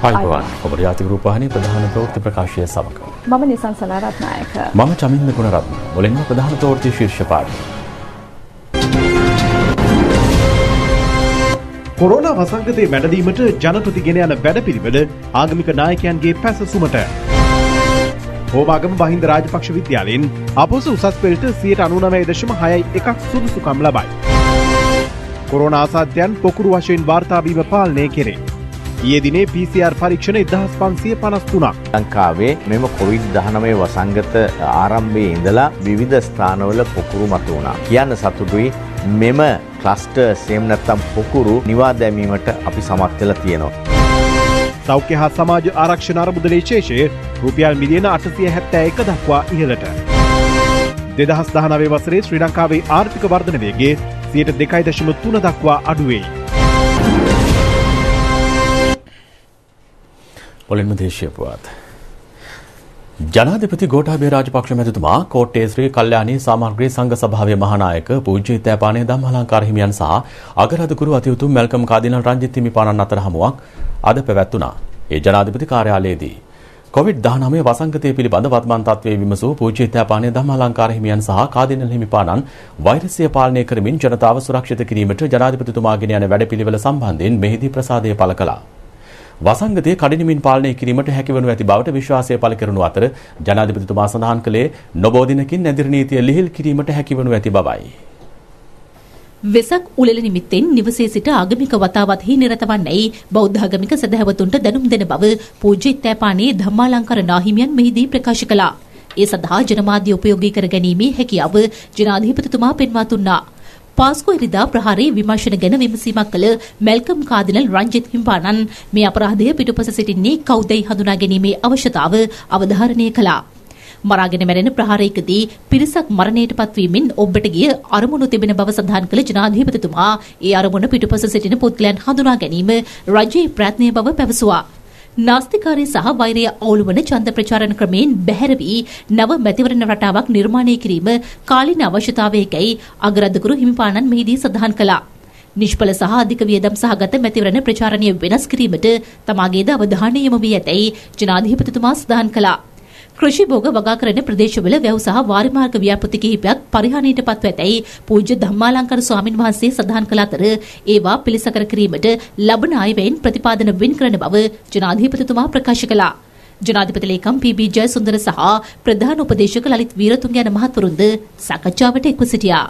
ආයුබෝවන් ඔබ යාතික රූපවාහිනී ප්‍රධාන ප්‍රවෘත්ති ප්‍රකාශය සමග මම නිසං සලාරත්නායක මම චමින්ද ගුණරත්න මුලින්ම ප්‍රධාන ප්‍රවෘත්ති ශීර්ෂ පාඨ කොරෝනා වසංගතයේ මැඩලීමට ජනපති ගෙන යන වැඩපිළිවෙල ආගමික නායකයන්ගේ පැසසුමට හෝමාගම මහින්ද රාජපක්ෂ විද්‍යාලයෙන් අපොස උසස් පෙළට 99.61ක් සුදුසුකම් ලබයි. කොරෝනා අසාධ්‍යයන් පොකුරු වශයෙන් වාර්තා වීම පාලනය කෙරේ. ඊයේ දිනේ PCR පරීක්ෂණ 1553ක්. ලංකාවේ මෙම COVID-19 වසංගත ආරම්භයේ ඉඳලා විවිධ ස්ථානවල පොකුරු මතු වුණා. කියන්න සතුටුයි මෙම ක්ලස්ටර් සේම නැත්නම් පොකුරු නිවා දැමීමට අපි සමත් වෙලා තියෙනවා. සෞඛ්‍ය හා සමාජ ආරක්ෂණ අරමුදලේ ශේෂය රුපියල් මිලියන 871 දක්වා ඉහළට. 2019 වසරේ ශ්‍රී ලංකාවේ ආර්ථික වර්ධන වේගය 2.3 දක්වා අඩු වෙයි. මුලින්ම දේශීය පුවත්. ජනාධිපති ගෝඨාභය රාජපක්ෂ මැතිතුමා කෝට්ටේ ශ්‍රී කල්යාණී සාමග්‍රී සංඝ සභාවේ මහානායක පූජ්‍ය ඉත්තෑපානේ ධම්මාලංකාර හිමියන් සහ අගරාධගුරු අතිඋතුම් මැල්කම් කාදිනල් රංජිත් හිමිපාණන් අතර හමුවක් අද පැවැත්වුණා. ඒ ජනාධිපති කාර්යාලයේදී COVID-19 වසංගතය පිළිබඳ වර්තමාන තත්ත්වයේ විමසූ පූජ්‍ය ඉත්තෑපානේ ධම්මාලංකාර හිමියන් සහ කාදිනල් හිමිපාණන් වෛරසය පාලනය කරමින් ජනතාව සුරක්ෂිත කිරීමට ජනාධිපතිතුමාගෙන යන වැඩපිළිවෙල සම්බන්ධයෙන් මෙහිදී ප්‍රසාදය පළ කළා. වසංගතය කඩිනමින් පාලනය කිරීමට හැකිවනු ඇති බවට විශ්වාසය පළ කරනු අතර ජනාධිපතිතුමා සඳහන් කළේ නොබෝ දිනකින් නැදිරි නීතිය ලිහිල් කිරීමට හැකිවනු ඇති බවයි. වෙසක් උළෙල නිමිත්තෙන් නිවසේ සිට ආගමික වතාවත්හි නිරත වන්නයි බෞද්ධ ආගමික සදහැවතුන්ට දැනුම් දෙන බව පූජ්‍ය ඉත්තෑපානේ ධම්මාලංකාර නාහිමියන් මෙහිදී ප්‍රකාශ කළා. ඒ සඳහා ජනමාධ්‍ය උපයෝගී කර ගැනීමේ හැකියාව ජනාධිපතිතුමා පෙන්වා දුන්නා. පාස්කු ඉරිදා ප්‍රහාරයේ විමර්ශන ගැන විමසීමක් කළ මැල්කම් කාදිනල් රංජිත් හිමිපාණන් මේ අපරාධය පිටුපස සිටින්නේ කවුදයි හඳුනා ගැනීමේ අවශ්‍යතාව අවධාරණය කළා. මරාගෙන මැරෙන ප්‍රහාරයකදී පිරිසක් මරණයට පත්වීමෙන් ඔබට ගිය අරමුණු තිබෙන බව සඳහන් කළ ජනාධිපතිතුමා ඒ අරමුණ පිටුපස සිටින පුද්ගලයන් හඳුනා ගැනීම රජයේ ප්‍රයත්නය බව පැවසුවා. නාස්තිකාරී සහ වෛරය අවුලුවන ඡන්ද ප්‍රචාරණ ක්‍රමයෙන් බැහැර වී නව මැතිවරණ රටාවක් නිර්මාණය කිරීම කාලීන අවශ්‍යතාවයකයි අගරාධගුරු හිමිපාණන් මෙහිදී සඳහන් කළා. නිෂ්ඵල සහ අධික වියදම් සහගත මැතිවරණ ප්‍රචාරණය වෙනස් කිරීමට තමාගේද අවධානය යොමු වී ඇතැයි ජනාධිපතිතුමා සඳහන් කළා. කෘෂි භෝග වගා කරන ප්‍රදේශවල වැව් සහ වාරිමාර්ග ව්‍යාපෘති කිහිපයක් පරිහානියට පත්ව ඇතැයි පූජ්‍ය ධම්මාලංකාර ස්වාමින් වහන්සේ සඳහන් කළ අතර ඒවා පිළිසකර කිරීමට ලබන අයවැයෙන් ප්‍රතිපාදන වෙන් කරන බව ජනාධිපතිතුමා ප්‍රකාශ කළා. ජනාධිපති ලේකම් පී.බී. ජයසුන්දර සහ ප්‍රධාන උපදේශක ලලිත් වීරතුංග යන මහත්වරුන්ද සාකච්ඡාවට එක්ව සිටියා.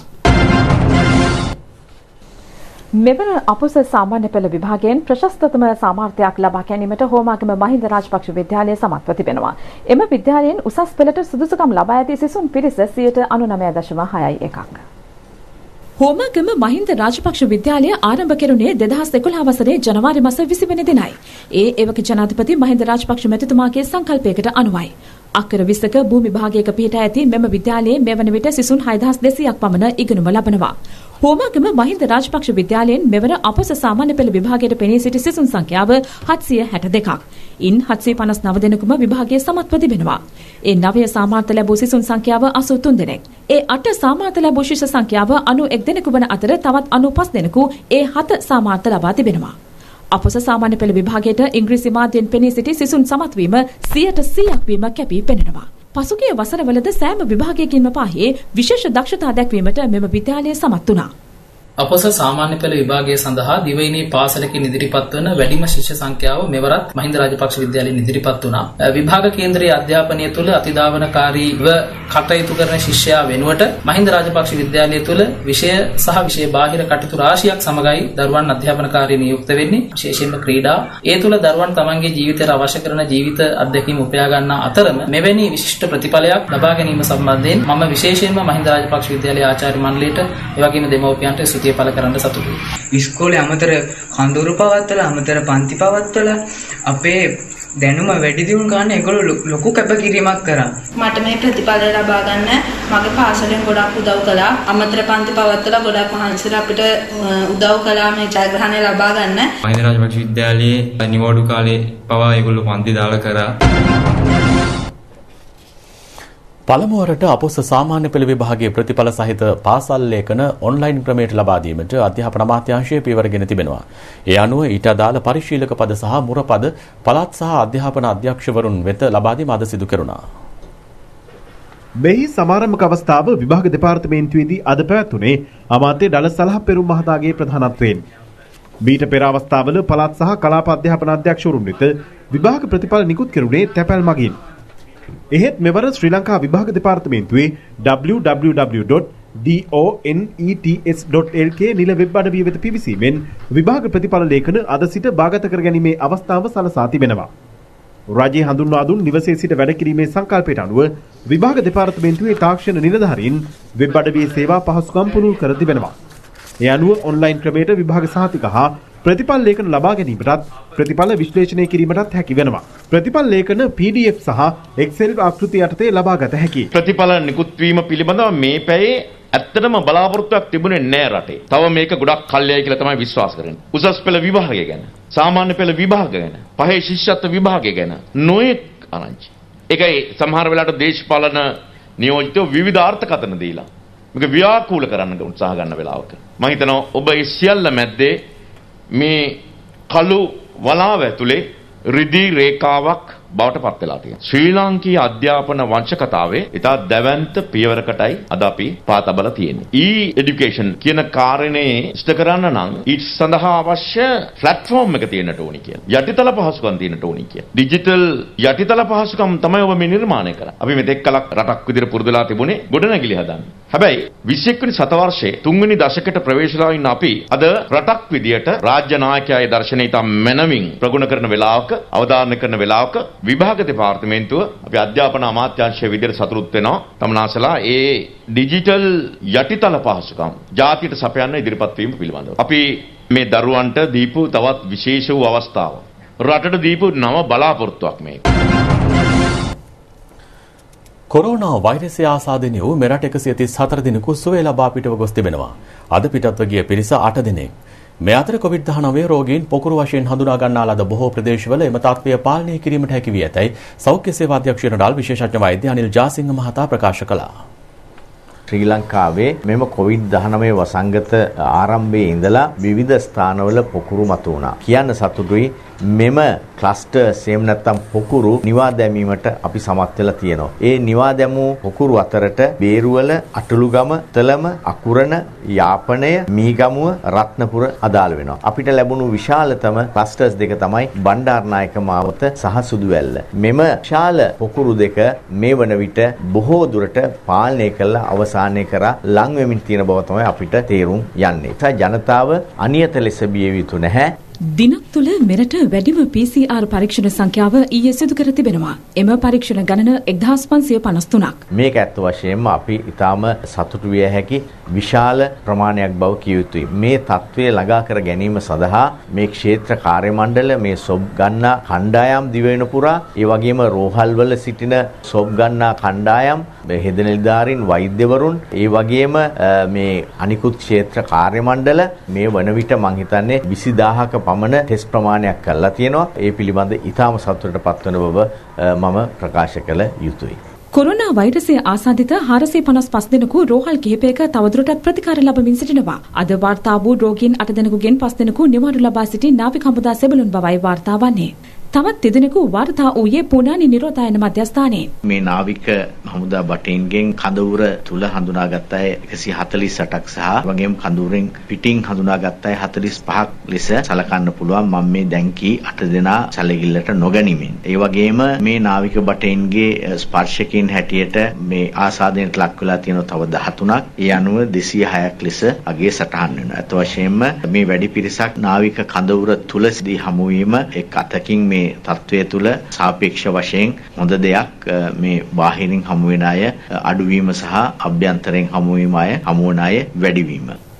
මෙවර අපොස සාමාන්‍ය පෙළ විභාගයෙන් ප්‍රශස්තතම සාමාර්ථයක් ලබා ගැනීමට හෝමාගම මහින්ද රාජපක්ෂ විද්‍යාලය සමත්ව තිබෙනවා. එම විද්‍යාලයෙන් උසස් පෙළට සුදුසුකම් ලබා ඇති සිසුන් පිරිස 99.61ක්. හෝමාගම මහින්ද රාජපක්ෂ විද්‍යාලය ආරම්භ කෙරුණේ 2011 වසරේ ජනවාරි මාස 20 වෙනි දිනයි. ඒ එවක ජනාධිපති මහින්ද රාජපක්ෂ මැතිතුමාගේ සංකල්පයකට අනුවයි. අක්කර 20ක භූමි භාගයක පිහිටා ඇති මෙම විද්‍යාලයේ මෙවන විට සිසුන් 6200ක් පමණ ඉගෙනුම ලබනවා. හෝමාගම මහින්ද රාජපක්ෂ විද්‍යාලයෙන් මෙවර අපොස සාමාන්‍ය පෙළ විභාගයට පෙනී සිටි සිසුන් සංඛ්‍යාව 762ක්. ඉන් 759 දෙනෙකුම විභාගයේ සමත්ව තිබෙනවා. ඒ 9 සාමාර්ථ ලැබූ සිසුන් සංඛ්‍යාව 83 දෙනෙක්. ඒ 8 සාමාර්ථ ලැබූ ශිෂ්‍ය සංඛ්‍යාව 91 දෙනෙකු වන අතර තවත් 95 දෙනෙකු ඒ 7 සාමාර්ථ ලබා තිබෙනවා. අපොස සාමාන්‍ය පෙළ විභාගයට ඉංග්‍රීසි මාධ්‍යයෙන් පෙනී සිටි සිසුන් සමත් වීම 100% වීම කැපී පෙනෙනවා. පසුගිය වසරවලද සෑම විභාගයකින්ම පාහේ විශේෂ දක්ෂතා දැක්වීමට මෙම විද්‍යාලය සමත් වුණා. අපොස සාමාන්‍ය පෙළ විභාගය සඳහා දිවයිනේ පාසලකින් ඉදිරිපත් වන වැඩිම ශිෂ්‍ය සංඛ්‍යාව මෙවරත් මහින්ද රාජපක්ෂ විද්‍යාලයෙන් ඉදිරිපත් වුණා. විභාග කේන්ද්‍රයේ අධ්‍යාපනය තුළ අතිධාවනකාරීව කටයුතු කරන ශිෂ්‍යයා වෙනුවට මහින්ද රාජපක්ෂ විද්‍යාලය තුළ විෂය සහ විෂය බාහිර කටයුතු රාශියක් සමගයි දරුවන් අධ්‍යාපනකාරී නියුක්ත වෙන්නේ. විශේෂයෙන්ම ක්‍රීඩා. ඒ තුළ දරුවන් තමන්ගේ ජීවිතයට අවශ්‍ය කරන ජීවිත අත්දැකීම් උපයා ගන්නා අතරම මෙවැනි විශිෂ්ට ප්‍රතිඵලයක් ලබා ගැනීම සම්බන්ධයෙන් මම විශේෂයෙන්ම මහින්ද රාජපක්ෂ විද්‍යාලයේ ආචාර්ය මණ්ඩලයට එවැගේම දෙමව්පියන්ට ස්තුතිය පළ කරන්න සතුටුයි. ඉස්කෝලේ අමතර කඳවුරු පවත්වලා අමතර පන්ති පවත්වලා අපේ දැනුම වැඩි දියුණු ගන්න ඒගොල්ලෝ ලොකු කැපකිරීමක් කරා. මට මේ ප්‍රතිඵල ලබා ගන්න මගේ පාසලෙන් ගොඩක් උදව් කළා. අමතර පන්ති පවත්වලා ගොඩක් මහන්සිලා අපිට උදව් කළා මේ ජයග්‍රහණය ලබා ගන්න. මහින්ද රාජපක්ෂ විද්‍යාලයේ නිවාඩු කාලේ පවා ඒගොල්ලෝ පන්ති දාලා කරා. පළමුවරට අපොස සාමාන්‍ය පෙළ විභාගයේ ප්‍රතිඵල සහිත පාසල් ලේඛන ඔන්ලයින් ක්‍රමයට ලබා දීමට අධ්‍යාපන අමාත්‍යාංශය පියවරගෙන තිබෙනවා. ඒ අනුව ඊට අදාළ පරිශීලක පද සහ මුරපද පළාත් සහ අධ්‍යාපන අධ්‍යක්ෂවරුන් වෙත ලබා දීම අද සිදු කෙරුණා. මෙහි සමාරම්භක අවස්ථාව විභාග දෙපාර්තමේන්තුවේදී අද පැවැත්වුණේ අමාත්‍ය ඩලස් සලහපෙරුම් මහතාගේ ප්‍රධානත්වයෙන්. මීට පෙර අවස්ථාවල පළාත් සහ කලාප අධ්‍යාපන අධ්‍යක්ෂවරුන් වෙත විභාග ප්‍රතිඵල නිකුත් කෙරුණේ තැපැල් මගින්. එහෙත් මෙවර ශ්‍රී ලංකා විභාග දෙපාර්තමේන්තුවේ www.donets.lk නිල වෙබ් අඩවිය වෙත පිවිසීමෙන් විභාග ප්‍රතිඵල ලේඛන අද සිට භාගත කර ගැනීමේ අවස්ථාව සලසා තිබෙනවා. රජයේ හඳුන්වා දුන් නිවසේ සිට වැඩ කිරීමේ සංකල්පයට අනුව විභාග දෙපාර්තමේන්තුවේ තාක්ෂණ නිලධාරීන් වෙබ් අඩවියේ සේවා පහසුකම් පුරුදු කර තිබෙනවා. ඒ අනුව ඔන්ලයින් ක්‍රමයට විභාග සහතික හා ප්‍රතිඵල ලේඛන ලබා ගැනීමටත් ප්‍රතිඵල විශ්ලේෂණය කිරීමටත් හැකි වෙනවා. ප්‍රතිඵල ලේඛන PDF සහ Excel ආකෘති යටතේ ලබා ගත හැකියි. ප්‍රතිඵල නිකුත් වීම පිළිබඳව මේ පැයේ ඇත්තටම බලාපොරොත්තුවක් තිබුණේ නැහැ රටේ. තව මේක ගොඩක් කල්යයි කියලා තමයි විශ්වාස කරන්නේ. උසස් පෙළ විභාගය ගැන, සාමාන්‍ය පෙළ විභාගය ගැන, පහේ ශිෂ්‍යත්ව විභාගය ගැන නොයෙක් ආරංචි. ඒකයි සමහර වෙලාවට දේශපාලන නියෝජිතව විවිධ අර්ථකථන දීලා මේක ව්‍යාකූල කරන්න උත්සාහ ගන්න වෙලාවක මම හිතනවා ඔබ ඒ සියල්ල මැද්දේ මේ කළු වලාව ඇතුලේ රිදී රේඛාවක් බවට පත් වෙලා තියෙනවා. ශ්‍රී ලාංකීය අධ්‍යාපන වංශකතාවේ ඉතා දැවැන්ත පියවරකටයි අද අපි පාතබලා තියෙන්නේ. e-education කියන කාරණේ ඉෂ්ට කරන්න නම් ඊට සඳහා අවශ්‍ය platform එක තියෙන්නට ඕනි කියලා. යටිතල පහසුකම් තියෙන්නට ඕනි කියලා. ඩිජිටල් යටිතල පහසුකම් තමයි ඔබ මේ නිර්මාණය කරන්නේ. අපි මෙතෙක් කලක් රටක් විදිහට පුරුදුලා තිබුණේ ගොඩනැගිලි හදන්න. හැබැයි 21 වෙනි සතවර්ෂයේ 3 වෙනි දශකයට ප්‍රවේශලා ඉන්න අපි අද රටක් විදිහට රාජ්‍ය නායකයාගේ දර්ශනය ඉතා මනමින් ප්‍රගුණ කරන වෙලාවක අවධාරණය කරන වෙලාවක විභාග දෙපාර්තමේන්තුව අපි අධ්‍යාපන අමාත්‍යාංශයේ විදිහට සතුටුත් වෙනවා. තමනාසලා ඒ ඩිජිටල් යටිතල පහසුකම් ජාතියට සපයන්න ඉදිරිපත් වීම පිළිබඳව. අපි මේ දරුවන්ට දීපු තවත් විශේෂ වූ අවස්ථාවක්. රටට දීපු නව බලාපොරොත්තුවක් මේක. කොරෝනා වෛරසය ආසාදනය වූ මෙරට 134 දිනක සුවය ලබා පිටව ගොස් තිබෙනවා. අද පිටත්ව ගිය පිරිස 8 දිනක්. මේ අතර COVID-19 රෝගීන් පොකුරු වශයෙන් හඳුනා ගන්නා ලද බොහෝ ප්‍රදේශවල එම තත්ත්වය පාලනය කිරීමට හැකි වී ඇතැයි සෞඛ්‍ය සේවා අධ්‍යක්ෂ ජනරාල් විශේෂඥ වෛද්‍ය අනිල් ජාසිංහ මහතා ප්‍රකාශ කළා. ශ්‍රී ලංකාවේ මෙම COVID-19 වසංගත ආරම්භයේ ඉඳලා විවිධ ස්ථානවල පොකුරු මතු වුණා. කියන්න සතුටුයි මෙම ක්ලස්ටර් සේම නැත්තම් පොකුරු නිවා දැමීමට අපි සමත් වෙලා තියෙනවා. ඒ නිවා දැමූ පොකුරු අතරට බේරුවල, අටලුගම, තලම, අකුරණ, යාපනය, මීගමුව, රත්නපුර අදාළ වෙනවා. අපිට ලැබුණු විශාලතම ක්ලස්ටර්ස් දෙක තමයි බණ්ඩාරනායක මාවත සහ සුදුවැල්ල. මෙම විශාල පොකුරු දෙක මේ වන විට බොහෝ දුරට පාලනය කළ අවසානය කරා ලං වෙමින් තියෙන බව තමයි අපිට තේරුම් යන්නේ. ජනතාව අනියත ලෙස බිය යුතු නැහැ. දිනක් තුළ මෙරට වැඩිම PCR පරීක්ෂණ සංඛ්‍යාව ඊයේ සිදු කර තිබෙනවා. එම පරීක්ෂණ ගණන 1553ක්. මේක ඇත්ත වශයෙන්ම අපි ඊටාම සතුටු විය හැකි විශාල ප්‍රමාණයක් බව කිය යුතුයි. මේ තත්ත්වය ළඟා කර ගැනීම සඳහා මේ ක්ෂේත්‍ර කාර්ය මණ්ඩල, මේ සොබ් ගන්නා කණ්ඩායම් දිවයින පුරා, ඒ වගේම රෝහල්වල සිටින සොබ් ගන්නා කණ්ඩායම්, හෙද නිලධාරීන්, වෛද්‍යවරුන්, ඒ වගේම මේ අනිකුත් ක්ෂේත්‍ර කාර්ය මණ්ඩල මේ වන විට මං හිතන්නේ 20000ක පමණ ටෙස්ට් ප්‍රමාණයක් කරලා තියෙනවා. ඒ පිළිබඳ ඉතාම සතුටට පත්වන බව මම ප්‍රකාශ කළ යුතුයි. කොරෝනා වෛරසය ආසාදිත 455 දෙනෙකු රෝහල් කිහිපයක තවදුරටත් ප්‍රතිකාර ලබමින් සිටිනවා. අද වාර්තා වූ රෝගීන් 8 දෙනෙකුගෙන් 5 දෙනෙකු නිවාඩු ලබා සිටි නාවික හමුදා සෙබළුන් බවයි වාර්තා වන්නේ. තවත් දෙදෙනෙකු වාර්තා වූයේ පුනානි නිරෝධායන මධ්‍යස්ථානයේ. මේ නාවික හමුදා බටේන්ගෙන් කඳවුර තුල හඳුනාගත් අය 148ක් සහ වගේම කඳවුරෙන් පිටින් හඳුනාගත් අය 45ක් ලෙස සලකන්න පුළුවන්. මම මේ දැන් කී 8 දෙනා සැලකිල්ලට නොගනිමින්. ඒ වගේම මේ නාවික බටේන්ගේ ස්පර්ශකයන් හැටියට මේ ආසාදනයට ලක් වෙලා තියෙන තව 13ක්. ඒ අනුව 206ක් ලෙස අගේ සටහන් වෙනවා. අත වශයෙන්ම මේ වැඩි පිරිසක් නාවික කඳවුර තුල සිදී හමු වීම එක් අතකින් මේ තත්වය තුළ සාපේක්ෂ වශයෙන් හොඳ දෙයක්. මේ බාහිරින් හමු වෙන අය අඩුවීම සහ අභ්‍යන්තරයෙන් හමු වීම අය හමු වන අය වැඩිවීම.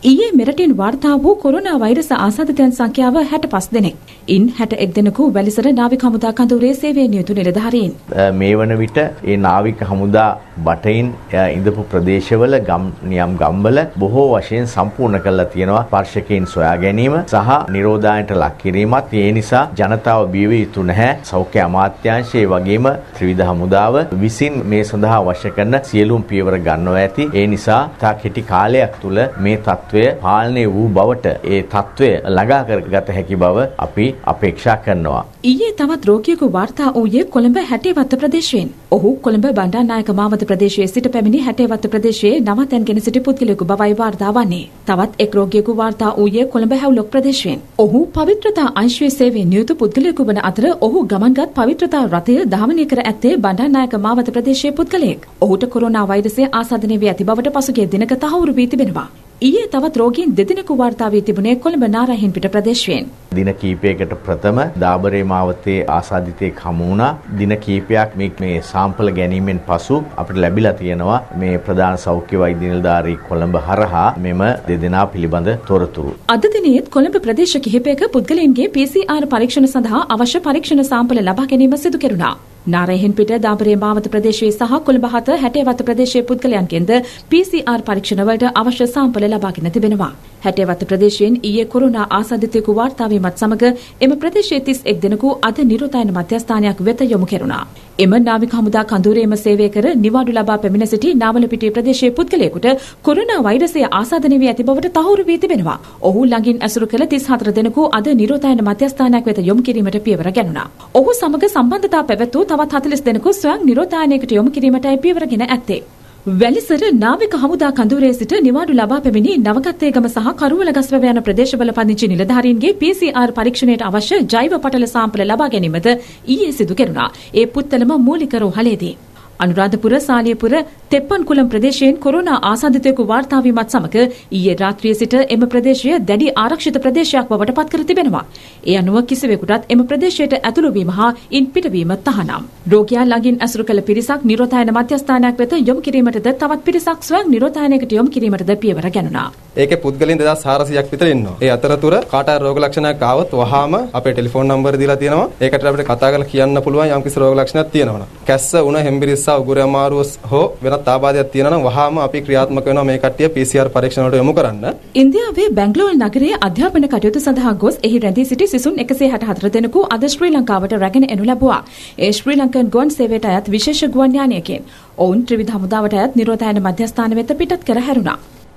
ඊයේ මෙරටින් වාර්තා වූ කොරෝනා වෛරස ආසාදිතයන් සංඛ්‍යාව 65 දෙනෙක්. ඉන් 61 දෙනෙකු වැලිසර නාවික හමුදා කඳවුරේ සේවයේ නියුතු නිලධාරීන්. මේ වන විට ඒ නාවික හමුදා බටයින් ඉඳපු ප්‍රදේශවල නියම් ගම්වල බොහෝ වශයෙන් සම්පූර්ණ කරලා තියෙනවා ස්පර්ශකයන් සොයා ගැනීම සහ නිරෝධායනට ලක් කිරීමත්. ඒ නිසා ජනතාව බිය වී යුතු නැහැ. සෞඛ්‍ය අමාත්‍යාංශයේ වගේම ත්‍රිවිධ හමුදාව විසින් මේ සඳහා අවශ්‍ය කරන සියලුම පියවර ගන්නවා ඇති. ඒ නිසා තා කෙටි කාලයක් තුල මේ තත්ත්වය පාලනය වූ බවට ඒ තත්ත්වය ළඟා කරගත හැකි බව අපි අපේක්ෂා කරනවා. ඊයේ තවත් රෝගියෙකු වාර්තා වූයේ කොළඹ හැටේවත්ත ප්‍රදේශයෙන්. ඔහු කොළඹ බණ්ඩාරනායක මාවත ප්‍රදේශයේ සිට පැමිණි හැටේවත්ත ප්‍රදේශයේ නවතැන්ගෙන සිටි පුද්ගලයෙකු බවයි වාර්තා වන්නේ. තවත් එක් රෝගියෙකු වාර්තා වූයේ කොළඹ හැව්ලොක් ප්‍රදේශයෙන්. ඔහු පවිත්‍රතා අංශයේ සේවයේ නියුතු පුද්ගලයෙකු වන අතර ඔහු ගමන්ගත් පවිත්‍රතා රථය දහවනය කර ඇත්තේ බණ්ඩාරනායක මාවත ප්‍රදේශයේ පුද්ගලයෙක්. ඔහුට කොරෝනා වෛරසය ආසාදනය වී ඇති බවට පසුගිය දිනක තහවුරු වී තිබෙනවා. ඊයේ තවත් රෝගීන් දෙදෙනෙකු වාර්තා වී තිබුණේ කොළඹ නාරාහෙන්පිට ප්‍රදේශයෙන්. දින කීපයකට ප්‍රථම දාබරේ මාවතේ ආසාදිතයෙක් හමු වුණා. දින කීපයක් මේ සාම්පල ගැනීමෙන් පසු අපිට ලැබිලා තියෙනවා මේ ප්‍රධාන සෞඛ්‍ය වෛද්‍ය නිලධාරී කොළඹ හරහා මෙම දෙදෙනා පිළිබඳ තොරතුරු. අද දිනේත් කොළඹ ප්‍රදේශ කිහිපයක පුද්ගලයන්ගේ PCR පරීක්ෂණ සඳහා අවශ්‍ය පරීක්ෂණ සාම්පල ලබා ගැනීම සිදු කෙරුණා. නාරාහෙන්පිට දාබරේ මාවත ප්‍රදේශයේ සහ කොළඹ හත හැටේවත්ත ප්‍රදේශයේ පුද්ගලයන්ගෙන්ද PCR පරීක්ෂණ වලට අවශ්‍ය සාම්පල ලබාගෙන තිබෙනවා. හැටේවත්ත ප්‍රදේශයෙන් ඊයේ කොරෝනා ආසාදිතයෙකු වාර්තා වීමත් සමග එම ප්‍රදේශයේ 31 දෙනෙකු අද නිරෝධායන මධ්‍යස්ථානයක් වෙත යොමු කෙරුණා. එම නාවික හමුදා කඳවුරේම සේවය කර නිවාඩු ලබා පැමිණ සිටි නාවලපිටිය ප්‍රදේශයේ පුද්ගලයෙකුට කොරෝනා වෛරසය ආසාදනය වී ඇති බවට තහවුරු වී තිබෙනවා. ඔහු ළඟින් ඇසුරු කළ 34 දෙනෙකු අද නිරෝධායන මධ්‍යස්ථානයක් වෙත යොමු කිරීමට පියවර ගැනුණා. ඔහු සමග සම්බන්ධතා පැවැත් වූ තවත් 40 දෙනෙකු ස්වයං නිරෝධායනයකට යොමු කිරීමටයි පියවරගෙන ඇත්තේ. වැලිසර නාවික හමුදා කඳවුරේ සිට නිවාඩු ලබා පැමිණි නවකත්තේගම සහ කරුවලගස්වැව යන ප්‍රදේශවල පදිංචි නිලධාරීන්ගේ PCR පරීක්ෂණයට අවශ්‍ය ජෛව පටල සාම්පල ලබා ගැනීමද ඊයේ සිදු කෙරුණා. ඒ පුත්තලම මූලික රෝහලේදී. අනුරාධපුර සාලියපුර තෙප්පන්කුලම් ප්‍රදේශයෙන් කොරෝනා ආසාදිතයෙකු වාර්තා වීමත් සමග ඊයේ රාත්‍රියේ සිට එම ප්‍රදේශය දැඩි ආරක්ෂිත ප්‍රදේශයක් බවට පත් කර තිබෙනවා. ඒ අනුව කිසිවෙකුටත් එම ප්‍රදේශයට ඇතුළු වීම හා ඉන් පිටවීම තහනම්. රෝගියා ළඟින් ඇසුරු කළ පිරිසක් නිරෝධායන මධ්‍යස්ථානයක් වෙත යොමු කිරීමටද තවත් පිරිසක් ස්වයං නිරෝධායනයකට යොමු කිරීමටද පියවර ගැනුණා. ඒකේ පුද්ගලයන් 2400ක් විතර ඉන්නවා. ඒ අතරතුර කාට හරි රෝග ලක්ෂණයක් ආවොත් වහාම අපේ ටෙලිෆෝන් නම්බර දීලා තියෙනවා. ඒකට අපිට කතා කරලා කියන්න පුළුවන් යම්කිසි රෝග ලක්ෂණයක් තියෙනවා. කැස්ස උණ හෙම්බිරිස්සා උගුර අමාරුව හෝ වෙනත් ආබාධයක් තියෙනවා නම් වහාම අපි ක්‍රියාත්මක වෙනවා මේ කට්ටිය PCR පරීක්ෂණ වලට යොමු කරන්න. ඉන්දියාවේ බැංගලෝර නගරයේ අධ්‍යාපන කටයුතු සඳහා ගොස් එහි රැඳී සිටි සිසුන් 164 දෙනෙකු අද ශ්‍රී ලංකාවට රැගෙන එනු ලැබුවා. ඒ ශ්‍රී ලංකන් ගුවන් සේවයට අයත් විශේෂ ගුවන් යානයකින්. ඔවුන් ත්‍රිවිධ හමුදාවට අයත් නිරෝධායන මධ්‍යස්ථාන වෙත පිටත් කර හැරුණා.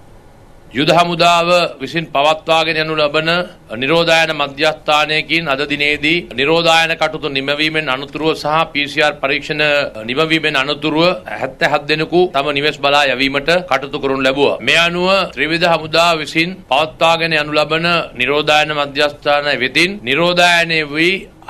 යුද හමුදාව විසින් පවත්වාගෙන යනු ලබන නිරෝධායන මධ්‍යස්ථානයකින් අද දිනේදී නිරෝධායන කටයුතු නිමවීමෙන් අනතුරුව සහ PCR පරීක්ෂණ නිමවීමෙන් අනතුරුව 77 දෙනෙකු තම නිවෙස් බලා යැවීමට කටයුතු කරනු ලැබුවා. මේ අනුව ත්‍රිවිධ හමුදාව විසින් පවත්වාගෙන යනු ලබන නිරෝධායන මධ්‍යස්ථාන වෙතින් නිරෝධායනයේ වී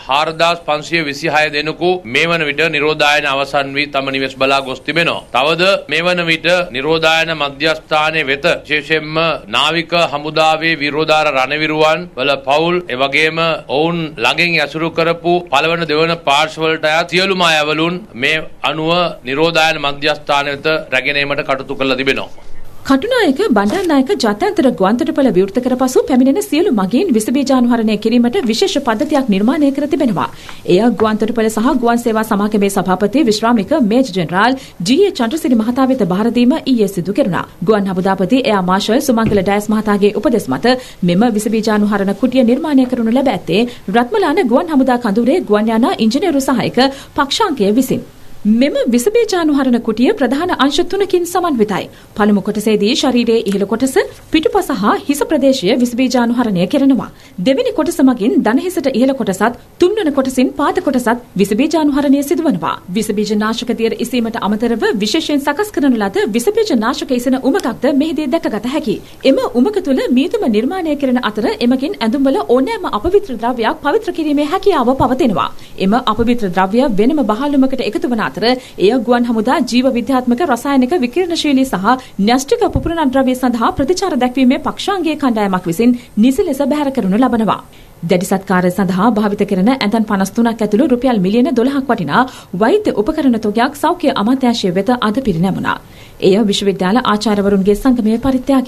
4526 දෙනෙකු මේ වන විට නිරෝධායන අවසන් වී තම නිවෙස් බලා ගොස් තිබෙනවා. තවද මේ වන විට නිරෝධායන මධ්‍යස්ථානයේ වෙත විශේෂයෙන්ම නාවික හමුදාවේ විරෝධාර රණවිරුවන් වල පවුල් එවැගේම ඔවුන් ළඟින් ඇසුරු කරපු පළවන දෙවන පාර්ශවවලට අයත් සියලුම අයවලුන් මේ අනුව නිරෝධායන මධ්‍යස්ථානය වෙත රැගෙන ඒමට කටයුතු කරලා තිබෙනවා. කටුනායක බණ්ඩාරනායක ජාත්‍යන්තර ගුවන්තොටුපළ විවෘත කර පසු පැමිණෙන සියලු මගීන් විස බීජානුහරණය කිරීමට විශේෂ පද්ධතියක් නිර්මාණය කර තිබෙනවා. එය ගුවන්තොටුපළ සහ ගුවන් සේවා සමාගමේ සභාපති විශ්‍රාමික මේජර් ජෙනරාල් ජී.ඒ. චන්ද්‍රසිරි මහතා වෙත බාර දීම ඊයේ සිදු කෙරුණා. ගුවන් හමුදාපති එයා මාෂල් සුමංගල ඩයස් මහතාගේ උපදෙස් මත මෙම විස බීජානුහරණ කුටිය නිර්මාණය කරනු ලැබ ඇත්තේ රත්මලාන ගුවන් හමුදා කඳවුරේ ගුවන් යානා ඉංජිනේරු සහායක පක්ෂාංකය විසින්. මෙම විස බීජානුහරණ කුටිය ප්‍රධාන අංශ තුනකින් සමන්විතයි. පළමු කොටසේදී ශරීරයේ ඉහළ කොටස, පිටුපස හා හිස ප්‍රදේශය විස බීජානුහරණය කරනවා. දෙවෙනි කොටස මගින් දන හිසට ඉහළ කොටසත්, තුන්වන කොටසින් පාද කොටසත් විස බීජානුහරණය සිදුවනවා. විස බීජ නාශක තියර ඉසීමට අමතරව විශේෂයෙන් සකස් කරන ලද විස බීජ නාශක ඉසන උමකක්ද මෙහිදී දැකගත හැකියි. එම උමක තුල මීදුම නිර්මාණය කරන අතර එමකින් ඇඳුම්වල ඕනෑම අපවිත්‍ර ද්‍රව්‍යයක් පවිත්‍ර කිරීමේ හැකියාව පවතිනවා. එම අපවිත්‍ර ද්‍රව්‍ය වෙනම බහල්ලුමකට එකතු වන එය ගුවන් හමුදා ජීව විද්‍යාත්මක රසායනික විකිරණශීලී සහ න්‍යෂ්ටික පුපුරණ ද්‍රව්‍ය සඳහා ප්‍රතිචාර දැක්වීමේ පක්ෂාංගීය කණ්ඩායමක් විසින් නිසි ලෙස බැහැර කරනු ලබනවා. දැඩි සත්කාරය සඳහා භාවිත කරන ඇඳන් 53ක් ඇතුළු රුපියල් මිලියන 12ක් වටිනා වෛද්‍ය උපකරණ තොගයක් සෞඛ්‍ය අමාත්‍යාංශය වෙත අද පිරිනැමුණා. එය විශ්වවිද්‍යාල ආචාර්යවරුන්ගේ සංගමයේ පරිත්‍යාගයක්.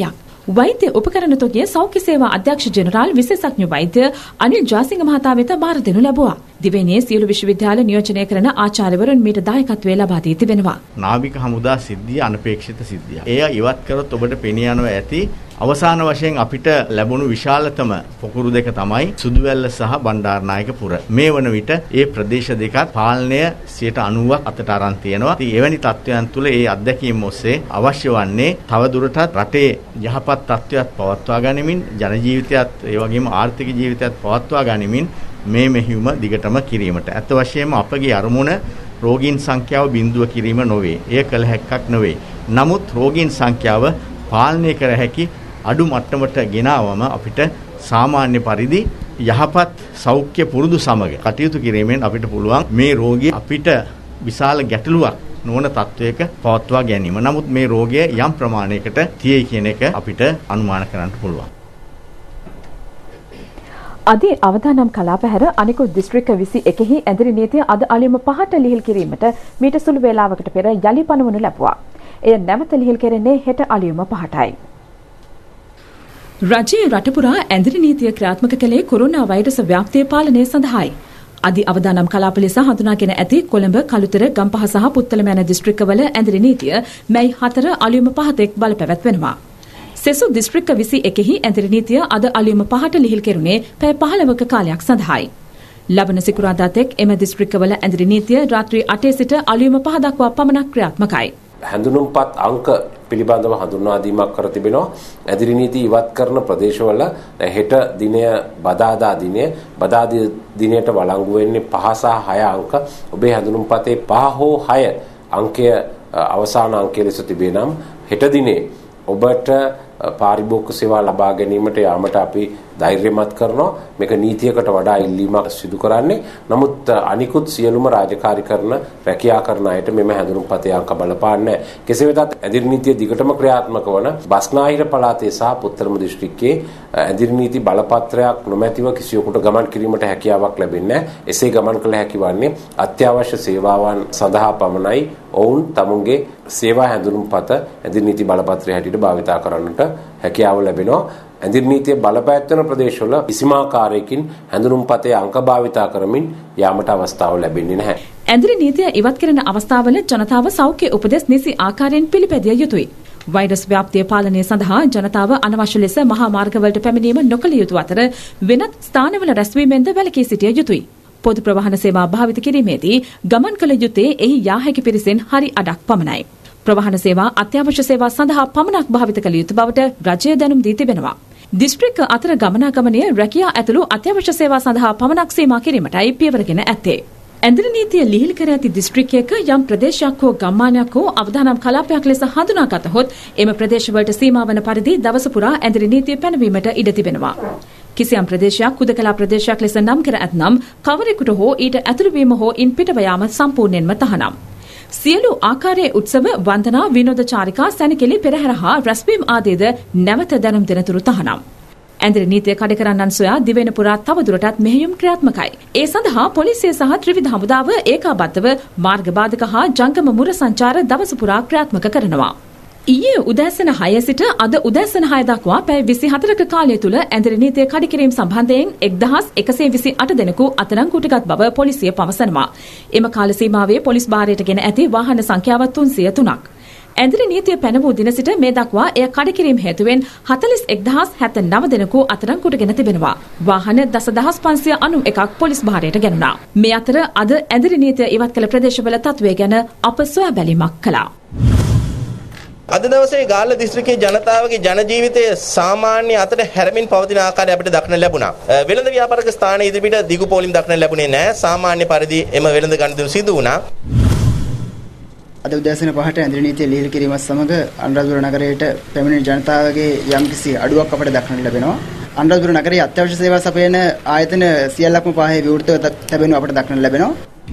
වෛද්‍ය උපකරණ තොගය සෞඛ්‍ය සේවා අධ්‍යක්ෂ ජෙනරාල් විශේෂඥ වෛද්‍ය අනිල් ජාසිංහ මහතා වෙත බාර දෙනු ලැබුවා. දිවයිනේ සියලු විශ්වවිද්‍යාල නියෝජනය කරන ආචාර්යවරුන් මීට දායකත්වයේ ලබා දී තිබෙනවා. නාවික හමුදා සිද්ධිය අනපේක්ෂිත සිද්ධියක්. එය ඉවත් කරොත් ඔබට පෙනී යනවා ඇති අවසාන වශයෙන් අපිට ලැබුණු විශාලතම පොකුරු දෙක තමයි සුදුවැල්ල සහ බණ්ඩාරනායකපුර. මේ වන විට ඒ ප්‍රදේශ දෙකත් පාලනය 90%ක් අතට අරන් තියෙනවා. ඉතින් එවැනි තත්ත්වයන් තුළ ඒ අත්දැකීම් ඔස්සේ අවශ්‍ය වන්නේ තවදුරටත් රටේ යහපත් තත්ත්වයක් පවත්වා ගනිමින් ජන ජීවිතයත් ඒ වගේම ආර්ථික ජීවිතයත් පවත්වා ගනිමින් මේ මෙහෙයුම දිගටම කිරීමට. අත් වශයෙන්ම අපගේ අරමුණ රෝගීන් සංඛ්‍යාව බිඳුව කිරීම නොවේ. එය කළ හැක්කක් නොවේ. නමුත් රෝගීන් සංඛ්‍යාව පාලනය කර හැකි අඩු මට්ටමට ගෙනාවම අපිට සාමාන්‍ය පරිදි යහපත් සෞඛ්‍ය පුරුදු සමග කටයුතු කිරීමෙන් අපිට පුළුවන් මේ රෝගී අපිට විශාල ගැටලුවක් නොවන තත්වයක පවත්වා ගැනීම. නමුත් මේ රෝගය යම් ප්‍රමාණයකට තියෙයි කියන එක අපිට අනුමාන කරන්න පුළුවන්. අදී අවදානම් කලාපැහැර අනිකුත් දිස්ත්‍රික්ක 21හි ඇඳරි නීතිය අද අලුයම 5ට ලිහිල් කිරීමට මීට සුළු වේලාවකට පෙර යලි පනවනු ලැබුවා. එය නැවත ලිහිල් කෙරෙන්නේ හෙට අලුයම 5ටයි. රජයේ රටපුරා ඇඳරි නීතිය ක්‍රියාත්මක කළේ කොරෝනා වෛරස් ව්‍යාප්තිය පාලනය සඳහායි. අදි අවදානම් කලාප ලෙස හඳුනාගෙන ඇති කොළඹ, කළුතර, ගම්පහ සහ පුත්තලම යන දිස්ත්‍රික්කවල ඇඳරි නීතිය මැයි 4 අලුයම 5 තෙක් බලපැවැත්වෙනවා. සෙසු දිස්ත්‍රික්ක 21හි ඇඳරි නීතිය අද අලුයම 5ට ලිහිල් කෙරුණේ පැය 15ක කාලයක් සඳහායි. ලබන සිකුරාදා තෙක් එම දිස්ත්‍රික්කවල ඇඳරි නීතිය රාත්‍රී 8 සිට අලුයම 5 දක්වා පමණක් ක්‍රියාත්මකයි. හැඳුනුම්පත් අංක පිළිබඳව හඳුන්වා දීමක් කර තිබෙනවා. ඇඳරි නීති ඉවත් කරන ප්‍රදේශවල හෙට දිනය බදාදා දිනයට වළංගු වෙන්නේ 5 සහ 6 අංක. ඔබේ හැඳුනුම්පතේ 5 හෝ 6 අංකය අවසාන අංකය ලෙස තිබේ නම් හෙට දිනේ ඔබට පාරිභෝගික සේවා ලබා ගැනීමට යාමට අපි ධෛර්යමත් කරනවා. මේක නීතියකට වඩා ඉල්ලීමක් සිදු කරන්නේ. නමුත් අනිකුත් සියලුම රාජකාරී කරන රැකියා කරන අයට මෙම හැඳුනුම්පතේ අංක බලපාන්නේ නැහැ. කෙසේ වෙතත් ඇඳිරි නීතිය දිගටම ක්‍රියාත්මක වන බස්නාහිර පළාතේ සහ පුත්තලම දිස්ත්‍රික්කයේ ඇඳිරි නීති බලපත්‍රයක් නොමැතිව කිසියෙකුට ගමන් කිරීමට හැකියාවක් ලැබෙන්නේ නැහැ. එසේ ගමන් කළ හැකි වන්නේ අත්‍යවශ්‍ය සේවාවන් සඳහා පමණයි. ඔවුන් තමුන්ගේ සේවා හැඳුනුම්පත ඇඳිරි නීති බලපත්‍රය හැටියට භාවිතා කරන්නට හැකියාව ලැබෙනවා. ඇඳිරි නීතිය බලපෑත්වන ප්‍රදේශවල කිසිම ආකාරයකින් හැඳුනුම්පතේ අංක භාවිතා කරමින් යාමට අවස්ථාව ලැබෙන්නේ නැහැ. ඇඳිරි නීතිය ඉවත් කරන අවස්ථාවල ජනතාව සෞඛ්‍ය උපදෙස් නිසි ආකාරයෙන් පිළිපැදිය යුතුයි. වෛරස් ව්‍යාප්තිය පාලනය සඳහා ජනතාව අනවශ්‍ය ලෙස මහා මාර්ගවලට පැමිණීම නොකළ යුතු අතර වෙනත් ස්ථානවල රැස්වීමෙන්ද වැළකී සිටිය යුතුයි. පොදු ප්‍රවාහන සේවා භාවිත කිරීමේදී ගමන් කළ යුත්තේ එහි යා හැකි පිරිසෙන් හරි අඩක් පමණයි. ප්‍රවාහන සේවා අත්‍යවශ්‍ය සේවා සඳහා පමණක් භාවිත කළ යුතු බවට රජය දැනුම් දී තිබෙනවා. දිස්ත්‍රික්ක අතර ගමනාගමනය රැකියා ඇතුළු අත්‍යවශ්‍ය සේවා සඳහා පමණක් සීමා කිරීමටයි පියවරගෙන ඇත්තේ. ඇඳරි නීතිය ලිහිල් කර ඇති දිස්ත්‍රික්කයක යම් ප්‍රදේශයක් හෝ ගම්මානයක් හෝ අවදානම් කලාපයක් ලෙස හඳුනාගතහොත් එම ප්‍රදේශවලට සීමා වන පරිදි දවස පුරා ඇඳරි නීතිය පැනවීමට ඉඩ තිබෙනවා. කිසියම් ප්‍රදේශයක් හුදකලා ප්‍රදේශයක් ලෙස නම් කර ඇතනම් කවරෙකුට හෝ ඊට ඇතුළු වීම හෝ ඉන් පිටව යාම සම්පූර්ණයෙන්ම තහනම්. සියලු ආකාරයේ උත්සව, වන්දනා, විනෝද චාරිකා, සැනකෙළි, පෙරහැර හා රැස්වීම් ආදීද නැවත දැනුම් දෙනතුරු තහනම්. ඇඳරි නීතිය කඩ කරන්නන් සොයා දිවෙන පුරා තවදුරටත් මෙහෙයුම් ක්‍රියාත්මකයි. ඒ සඳහා පොලිසිය සහ ත්‍රිවිධ හමුදාව ඒකාබද්ධව මාර්ග බාධක හා ජංගම මුර සංචාර දවස පුරා ක්‍රියාත්මක කරනවා. ඊයේ උදෑසන 6 සිට අද උදෑසන 6 දක්වා පැය 24ක කාලය තුල ඇඳරි නීතිය කඩ කිරීම සම්බන්ධයෙන් 1128 දෙනෙකු අත්අඩංගුවටගත් බව පොලිසිය පවසනවා. එම කාල සීමාවේ පොලිස් භාරයට ගෙන ඇති වාහන සංඛ්‍යාව 303ක්. ඇඳරි නීතිය පැන වූ දින සිට මේ දක්වා එය කඩ කිරීම හේතුවෙන් 41079 දෙනෙකු අත්අඩංගුවට ගෙන තිබෙනවා. වාහන 10591ක් පොලිස් භාරයට ගැනුණා. මේ අතර අද ඇඳරි නීතිය ඉවත් කළ ප්‍රදේශවල තත්ත්වය ගැන අප සොයා බැලීමක් කළා. අද දවසේ ගාල්ල දිස්ත්‍රික්කයේ ජනතාවගේ ජන ජීවිතය සාමාන්‍ය අතට හැරමින් පවතින ආකාරය අපිට දක්නට ලැබුණා. වෙළඳ ව්‍යාපාරික ස්ථානයේ ඉදිරිපිට දිගු පෝලිම් දක්නට ලැබුණේ නැහැ. සාමාන්‍ය පරිදි එම වෙළඳ ගනුදෙනු සිදු වුණා. අද උදෑසන 5ට ඇඳරි නීතිය ලිහිල් කිරීමත් සමග අනුරාධපුර නගරයට පැමිණෙන ජනතාවගේ යම්කිසි අඩුවක් අපට දක්නට ලැබෙනවා. අනුරාධපුර නගරයේ අත්‍යවශ්‍ය සේවා සපයන ආයතන සියල්ලක්ම පහේ විවෘතව තැබෙනු අපට දක්නට ලැබෙනවා.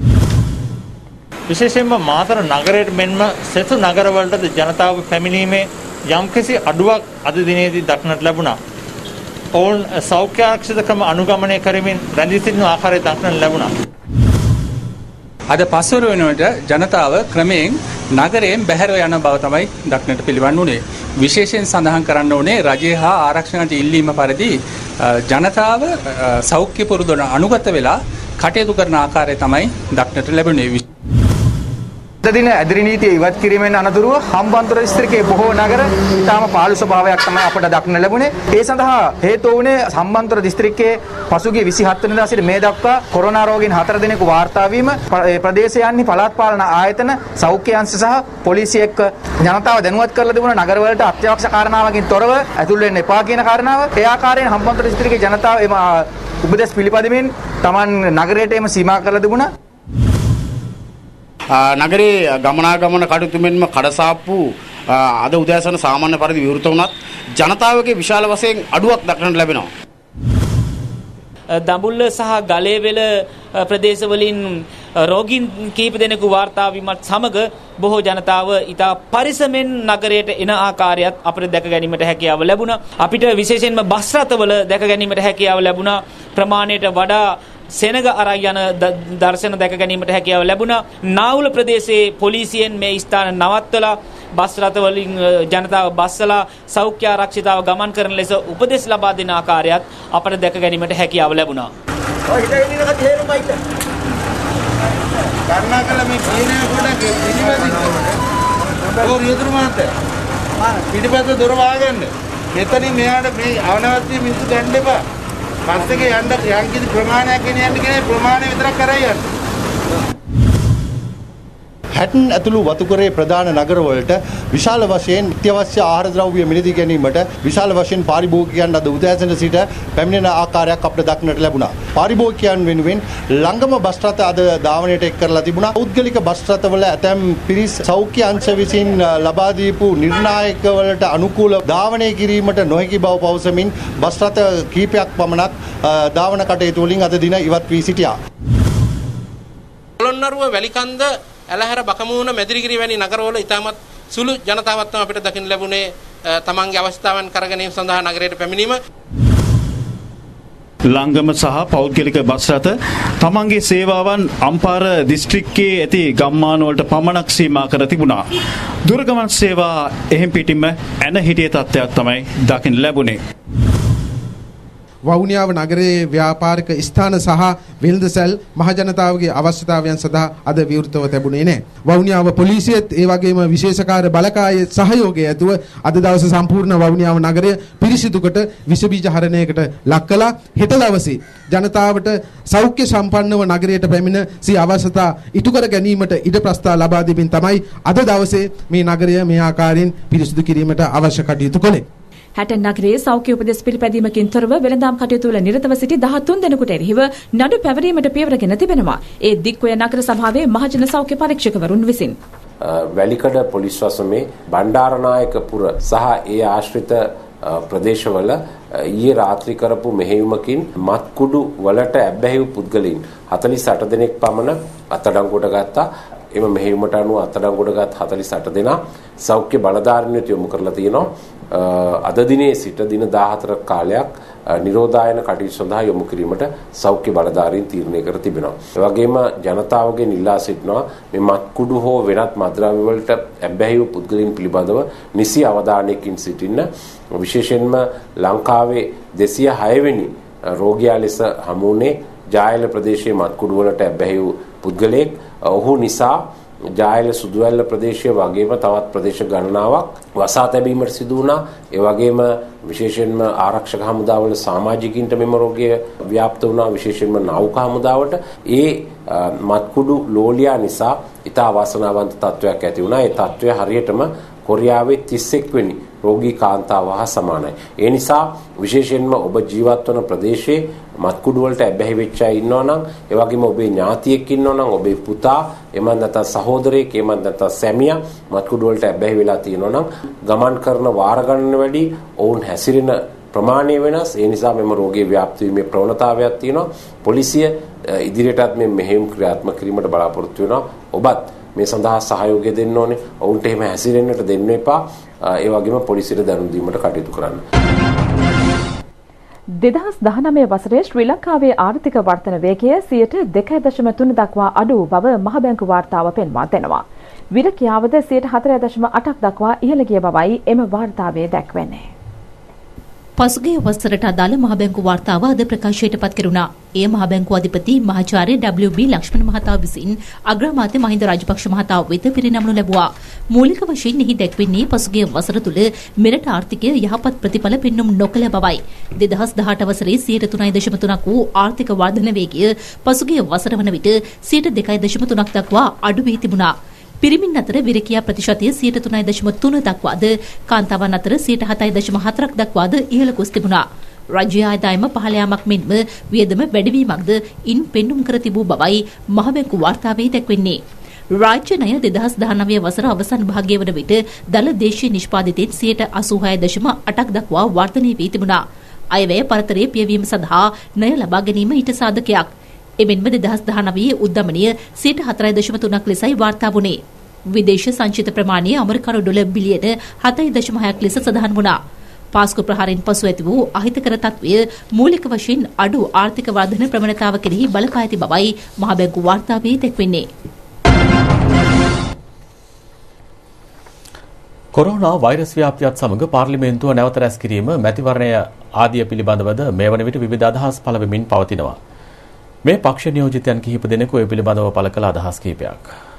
විශේෂයෙන්ම මාතර නගරයට මෙන්ම සෙසු නගරවලට ජනතාව පැමිණීමේ යම්කිසි අඩුවක් අද දිනේදී දක්නට ලැබුණා. ඔවුන් සෞඛ්‍ය ආරක්ෂිත ක්‍රම අනුගමනය කරමින් රැඳී සිටින ආකාරය දක්නට ලැබුණා. අද පස්වර වෙනුවට ජනතාව ක්‍රමයෙන් නගරයෙන් බැහැර යන බව තමයි දක්නට පිළිවන් වුණේ. විශේෂයෙන් සඳහන් කරන්න ඕනේ රජය හා ආරක්ෂකයන්ට ඉල්ලීම පරිදි ජනතාව සෞඛ්‍ය පුරුදුන අනුගත වෙලා කටයුතු කරන ආකාරය තමයි දක්නට ලැබුණේ. දින ඇදිරි නීතිය ඉවත් කිරීමෙන් අනතුරුව හම්බන්තොට දිස්ත්‍රික්කයේ බොහෝ නගර ඉතාම පාළු ස්වභාවයක් තමයි අපට දක්න ලැබුණේ. ඒ සඳහා හේතු වුණේ හම්බන්තොට දිස්ත්‍රික්කයේ පසුගිය 27 වෙනිදා සිට මේ දක්වා කොරෝනා රෝගීන් 4 දෙනෙකු වාර්තා වීම ප්‍රදේශයන්හි පළාත් පාලන ආයතන සෞඛ්‍ය අංශ සහ පොලිසිය එක්ක ජනතාව දැනුවත් කරලා තිබුණ නගරවලට අත්‍යවශ්‍ය කාරණාවකින් තොරව ඇතුල් වෙන්න එපා කියන කාරණාව. ඒ ආකාරයෙන් හම්බන්තොට දිස්ත්‍රික්කයේ ජනතාව එම උපදෙස් පිළිපදමින් Taman නගරයට එම සීමා කරලා තිබුණා. නගරේ ගමනාගමන කටයුතු මෙන්ම කඩසාප්පු අද උදෑසන සාමාන්‍ය පරිදි විවෘත වුණත් ජනතාවගේ විශාල වශයෙන් අඩුවක් දක්නට ලැබෙනවා. දඹුල්ල සහ ගලේවෙල ප්‍රදේශවලින් රෝගීන් කීප දෙනෙකු වාර්තා වීමත් සමග බොහෝ ජනතාව ඉතා පරිස්සමෙන් නගරයට එන ආකාරයත් අපිට දැක ගැනීමට හැකියාව ලැබුණා. අපිට විශේෂයෙන්ම බස් රථවල දැක ගැනීමට හැකියාව ලැබුණා. ප්‍රමාණයට වඩා සෙනග අරන් යන දර්ශන දැක ගැනීමට හැකියාව ලැබුණා. නාවුල ප්‍රදේශයේ පොලිසියෙන් මේ ස්ථාන නවත්වලා බස් රථවලින් ජනතාව බස්සලා සෞඛ්‍ය ආරක්ෂිතව ගමන් කරන ලෙස උපදෙස් ලබා දෙන ආකාරයත් අපට දැක ගැනීමට හැකියාව ලැබුණා. කරුණාකරලා මේ කීනේ පොඩක් පිළිවෙලින් ඕ රියදුරු මහත්තයා පිටිපස්ස දොර වහගන්න. මෙතනින් මෙහාට මේ අවනවත්වයේ මිනිස්සු ගන්න එපා. බස් එකේ යන්න යම් කිසි ප්‍රමාණයක් ගෙන යන්න කියන ප්‍රමාණය විතරක් කරයි යන්න. හැටන් ඇතුළු වතුකරේ ප්‍රධාන නගරවලට විශාල වශයෙන් අත්‍යවශ්‍ය ආහාර ද්‍රව්‍ය මිලදී ගැනීමට විශාල වශයෙන් පාරිභෝගිකයන් අද උදෑසන සිට පැමිණෙන ආකාරයක් අපිට දක්නට ලැබුණා. පාරිභෝගිකයන් වෙනුවෙන් ළඟම බස් රථ අද ධාවනයට එක් කරලා තිබුණා. පෞද්ගලික බස් රථවල ඇතැම් පිරිස් සෞඛ්‍ය අංශ විසින් ලබා දීපු නිර්ණායකවලට අනුකූල ධාවනය කිරීමට නොහැකි බව පවසමින් බස් රථ කීපයක් පමණක් ධාවන කටයුතු වලින් අද දින ඉවත් වී සිටියා. පොළොන්නරුව වැලිකන්ද ඇලහැර බකමූණ මැදිරිගිරි වැනි නගරවල ඉතාමත් සුළු ජනතාවක් තමයි අපිට දකින්න ලැබුණේ තමන්ගේ අවස්ථාවන් කරගෙන ඒම සඳහා නගරයට පැමිණීම. ලංගම සහ පෞද්ගලික බස් රථ තමන්ගේ සේවාවන් අම්පාර දිස්ත්‍රික්කයේ ඇති ගම්මාන වලට පමණක් සීමා කර තිබුණා. දුරගමන් සේවා එහෙම් පිටින්ම ඇන හිටිය තත්ත්වයක් තමයි දකින්න ලැබුණේ. වවුනියාව නගරයේ ව්‍යාපාරික ස්ථාන සහ වෙළඳසැල් මහජනතාවගේ අවශ්‍යතාවයන් සඳහා අද විවෘතව තිබුණේ නැහැ. වවුනියාව පොලිසියත් ඒ වගේම විශේෂකාර්ය බලකායේ සහයෝගය ඇතුව අද දවසේ සම්පූර්ණ වවුනියාව නගරය පිරිසිදු කොට විස බීජ හරණයකට ලක් කළා. හෙට දවසේ ජනතාවට සෞඛ්‍ය සම්පන්නව නගරයට පැමිණ සී අවශ්‍යතා ඉටු කර ගැනීමට ඉඩ ප්‍රස්ථා ලබා දෙමින් තමයි අද දවසේ මේ නගරය මේ ආකාරයෙන් පිරිසිදු කිරීමට අවශ්‍ය කටයුතු කළේ. හැටන් නගරයේ සෞඛ්‍ය උපදෙස් පිළිපැදීමකින් තොරව වෙළඳාම් කටයුතු වල නිරතව සිටි 13 දෙනෙකුට එරෙහිව නඩු පැවරීමට පියවරගෙන තිබෙනවා. ඒ දික්කොය නගර සභාවේ මහජන සෞඛ්‍ය පරීක්ෂකවරුන් විසින් වැලිකඩ පොලිස් වසමේ බණ්ඩාරනායකපුර සහ ඒ ආශ්‍රිත ප්‍රදේශවල ඊයේ රාත්‍රී කරපු මෙහෙයුමකින් මත්කුඩු වලට ඇබ්බැහි වූ පුද්ගලයන් 48 දෙනෙක් පමණ අත්අඩංගුවට ගත්තා. එම මෙහෙයුමට අනුව අත්අඩංගුවටගත් 48 දෙනා සෞඛ්‍ය බලධාරීන්ට යොමු කරලා තියෙනවා. අද දිනේ සිට දින 14ක කාලයක් නිරෝධායන කටයුතු සඳහා යොමු කිරීමට සෞඛ්‍ය බලධාරීන් තීරණය කර තිබෙනවා. ඒ වගේම ජනතාවගෙන් ඉල්ලා සිටිනවා මේ මත්කුඩු හෝ වෙනත් මත්ද්‍රව්‍ය වලට ඇබ්බැහි වූ පුද්ගලයන් පිළිබඳව නිසි අවධානයකින් සිටින්න. විශේෂයෙන්ම ලංකාවේ 206 වෙනි රෝගියා ලෙස හමු වුණේ ජායල ප්‍රදේශයේ මත්කුඩු වලට ඇබ්බැහි වූ පුද්ගලයෙක්. ඔහු නිසා ජායල සුදුවැල්ල ප්‍රදේශය වගේම තවත් ප්‍රදේශ ගණනාවක් වසා තැබීමට සිදු වුණා. ඒ වගේම විශේෂයෙන්ම ආරක්ෂක හමුදාවල සමාජිකින්ට මෙම රෝගය ව්‍යාප්ත වුණා. විශේෂයෙන්ම නාවික හමුදාවට ඒ මත්කුඩු ලෝලියා නිසා ඉතා අවාසනාවන්ත තත්ත්වයක් ඇති වුණා. ඒ තත්ත්වය හරියටම කොරියාවේ 31 වෙනි රෝගී කාන්තාව හා සමානයි. ඒ නිසා විශේෂයෙන්ම ඔබ ජීවත් වන ප්‍රදේශයේ මත්කුඩු වලට ඇබ්බැහි වෙච්ච අය ඉන්නවා නම්, ඒ වගේම ඔබේ ඥාතියෙක් ඉන්නවා නම්, ඔබේ පුතා, එමන් නැත්නම් සහෝදරයෙක්, එමන් නැත්නම් සැමියා මත්කුඩු වලට ඇබ්බැහි වෙලා තියෙනවා නම් ගමන් කරන වාර ගණන වැඩි, ඔවුන් හැසිරෙන ප්‍රමාණය වෙනස්. ඒ නිසා මෙම රෝගී ව්‍යාප්ත වීමේ ප්‍රවණතාවයක් තියෙනවා. පොලිසිය ඉදිරියටත් මේ මෙහෙයුම් ක්‍රියාත්මක කිරීමට බලාපොරොත්තු වෙනවා. ඔබත් මේ සඳහා සහයෝගය දෙන්න ඕනේ. ඔවුන්ට එහෙම හැසිරෙන්නට දෙන්න එපා. ඒ වගේම පොලිසියට දැනුම් දීමට කටයුතු කරන්න. 2019 වසරේ ශ්‍රී ලංකාවේ ආර්ථික වර්ධන වේගය 2.3 දක්වා අඩු වූ බව මහ බැංකු වාර්තාව පෙන්වා දෙනවා. විරකියාවද 4.8ක් දක්වා ඉහළ ගිය බවයි එම වාර්තාවේ දැක්වෙන්නේ. පසුගිය වසරට අදාළ මහ බැංකු වාර්තාව අද ප්‍රකාශයට පත් කෙරුණා. ඒ මහ බැංකු අධිපති මහාචාර්ය WB ලක්ෂ්මණ මහතා විසින් අග්‍රාමාත්‍ය මහින්ද රාජපක්ෂ මහතා වෙත පිරිනමනු ලැබුවා. මූලික වශයෙන් එහි දැක්වෙන්නේ පසුගිය වසර තුළ මෙරට ආර්ථිකය යහපත් ප්‍රතිඵල පෙන්නුම් නොකළ බවයි. 2018 වසරේ 3.3ක් වූ ආර්ථික වර්ධන වේගය පසුගිය වසර වන විට 2.3ක් දක්වා අඩු වී තිබුණා. පිරිමින් අතර විරකියා ප්‍රතිශතය 3.3 දක්වාද කාන්තාවන් අතර 7.4ක් දක්වාද ඉහළ ගොස් තිබුණා. රාජ්‍ය ආදායම පහළ යාමක් මෙන්ම වියදම වැඩිවීමක්ද ඉන් පෙන්නුම් කර තිබූ බවයි මහ බැංකු වාර්තාවේ දැක්වෙන්නේ. රාජ්‍ය ණය 2019 වසර අවසන් භාගයේ වන විට දළ දේශීය නිෂ්පාදිතයෙන් 86.8ක් දක්වා වර්ධනය වී තිබුණා. අයවැය පරතරයේ පියවීම සඳහා ණය ලබා ගැනීම ඊට සාධකයක්. එමෙන්ම 2019 උද්දමනය 4.3ක් ලෙසයි වාර්තා වුණේ. විදේශ සංචිත ප්‍රමාණය ඇමරිකානු ඩොලර් බිලියන 7.6ක් ලෙස සඳහන් වුණා. පාස්කු ප්‍රහාරයෙන් පසු ඇති වූ අහිතකර තත්ත්වය මූලික වශයෙන් අඩු ආර්ථික වර්ධන ප්‍රවණතාව කෙරෙහි බලපා ඇති බවයි මහ බැංකු වාර්තාවේ දැක්වෙන්නේ. කොරෝනා වෛරස් ව්‍යාප්තියත් සමග පාර්ලිමේන්තුව නැවත රැස් කිරීම මැතිවරණය ආදිය පිළිබඳවද මේ වන විට විවිධ අදහස් පළ වෙමින් පවතිනවා. මේ පක්ෂ නියෝජිතයන් කිහිප දෙනෙකු ඒ පිළිබඳව පළ කළ අදහස් කිහිපයක්.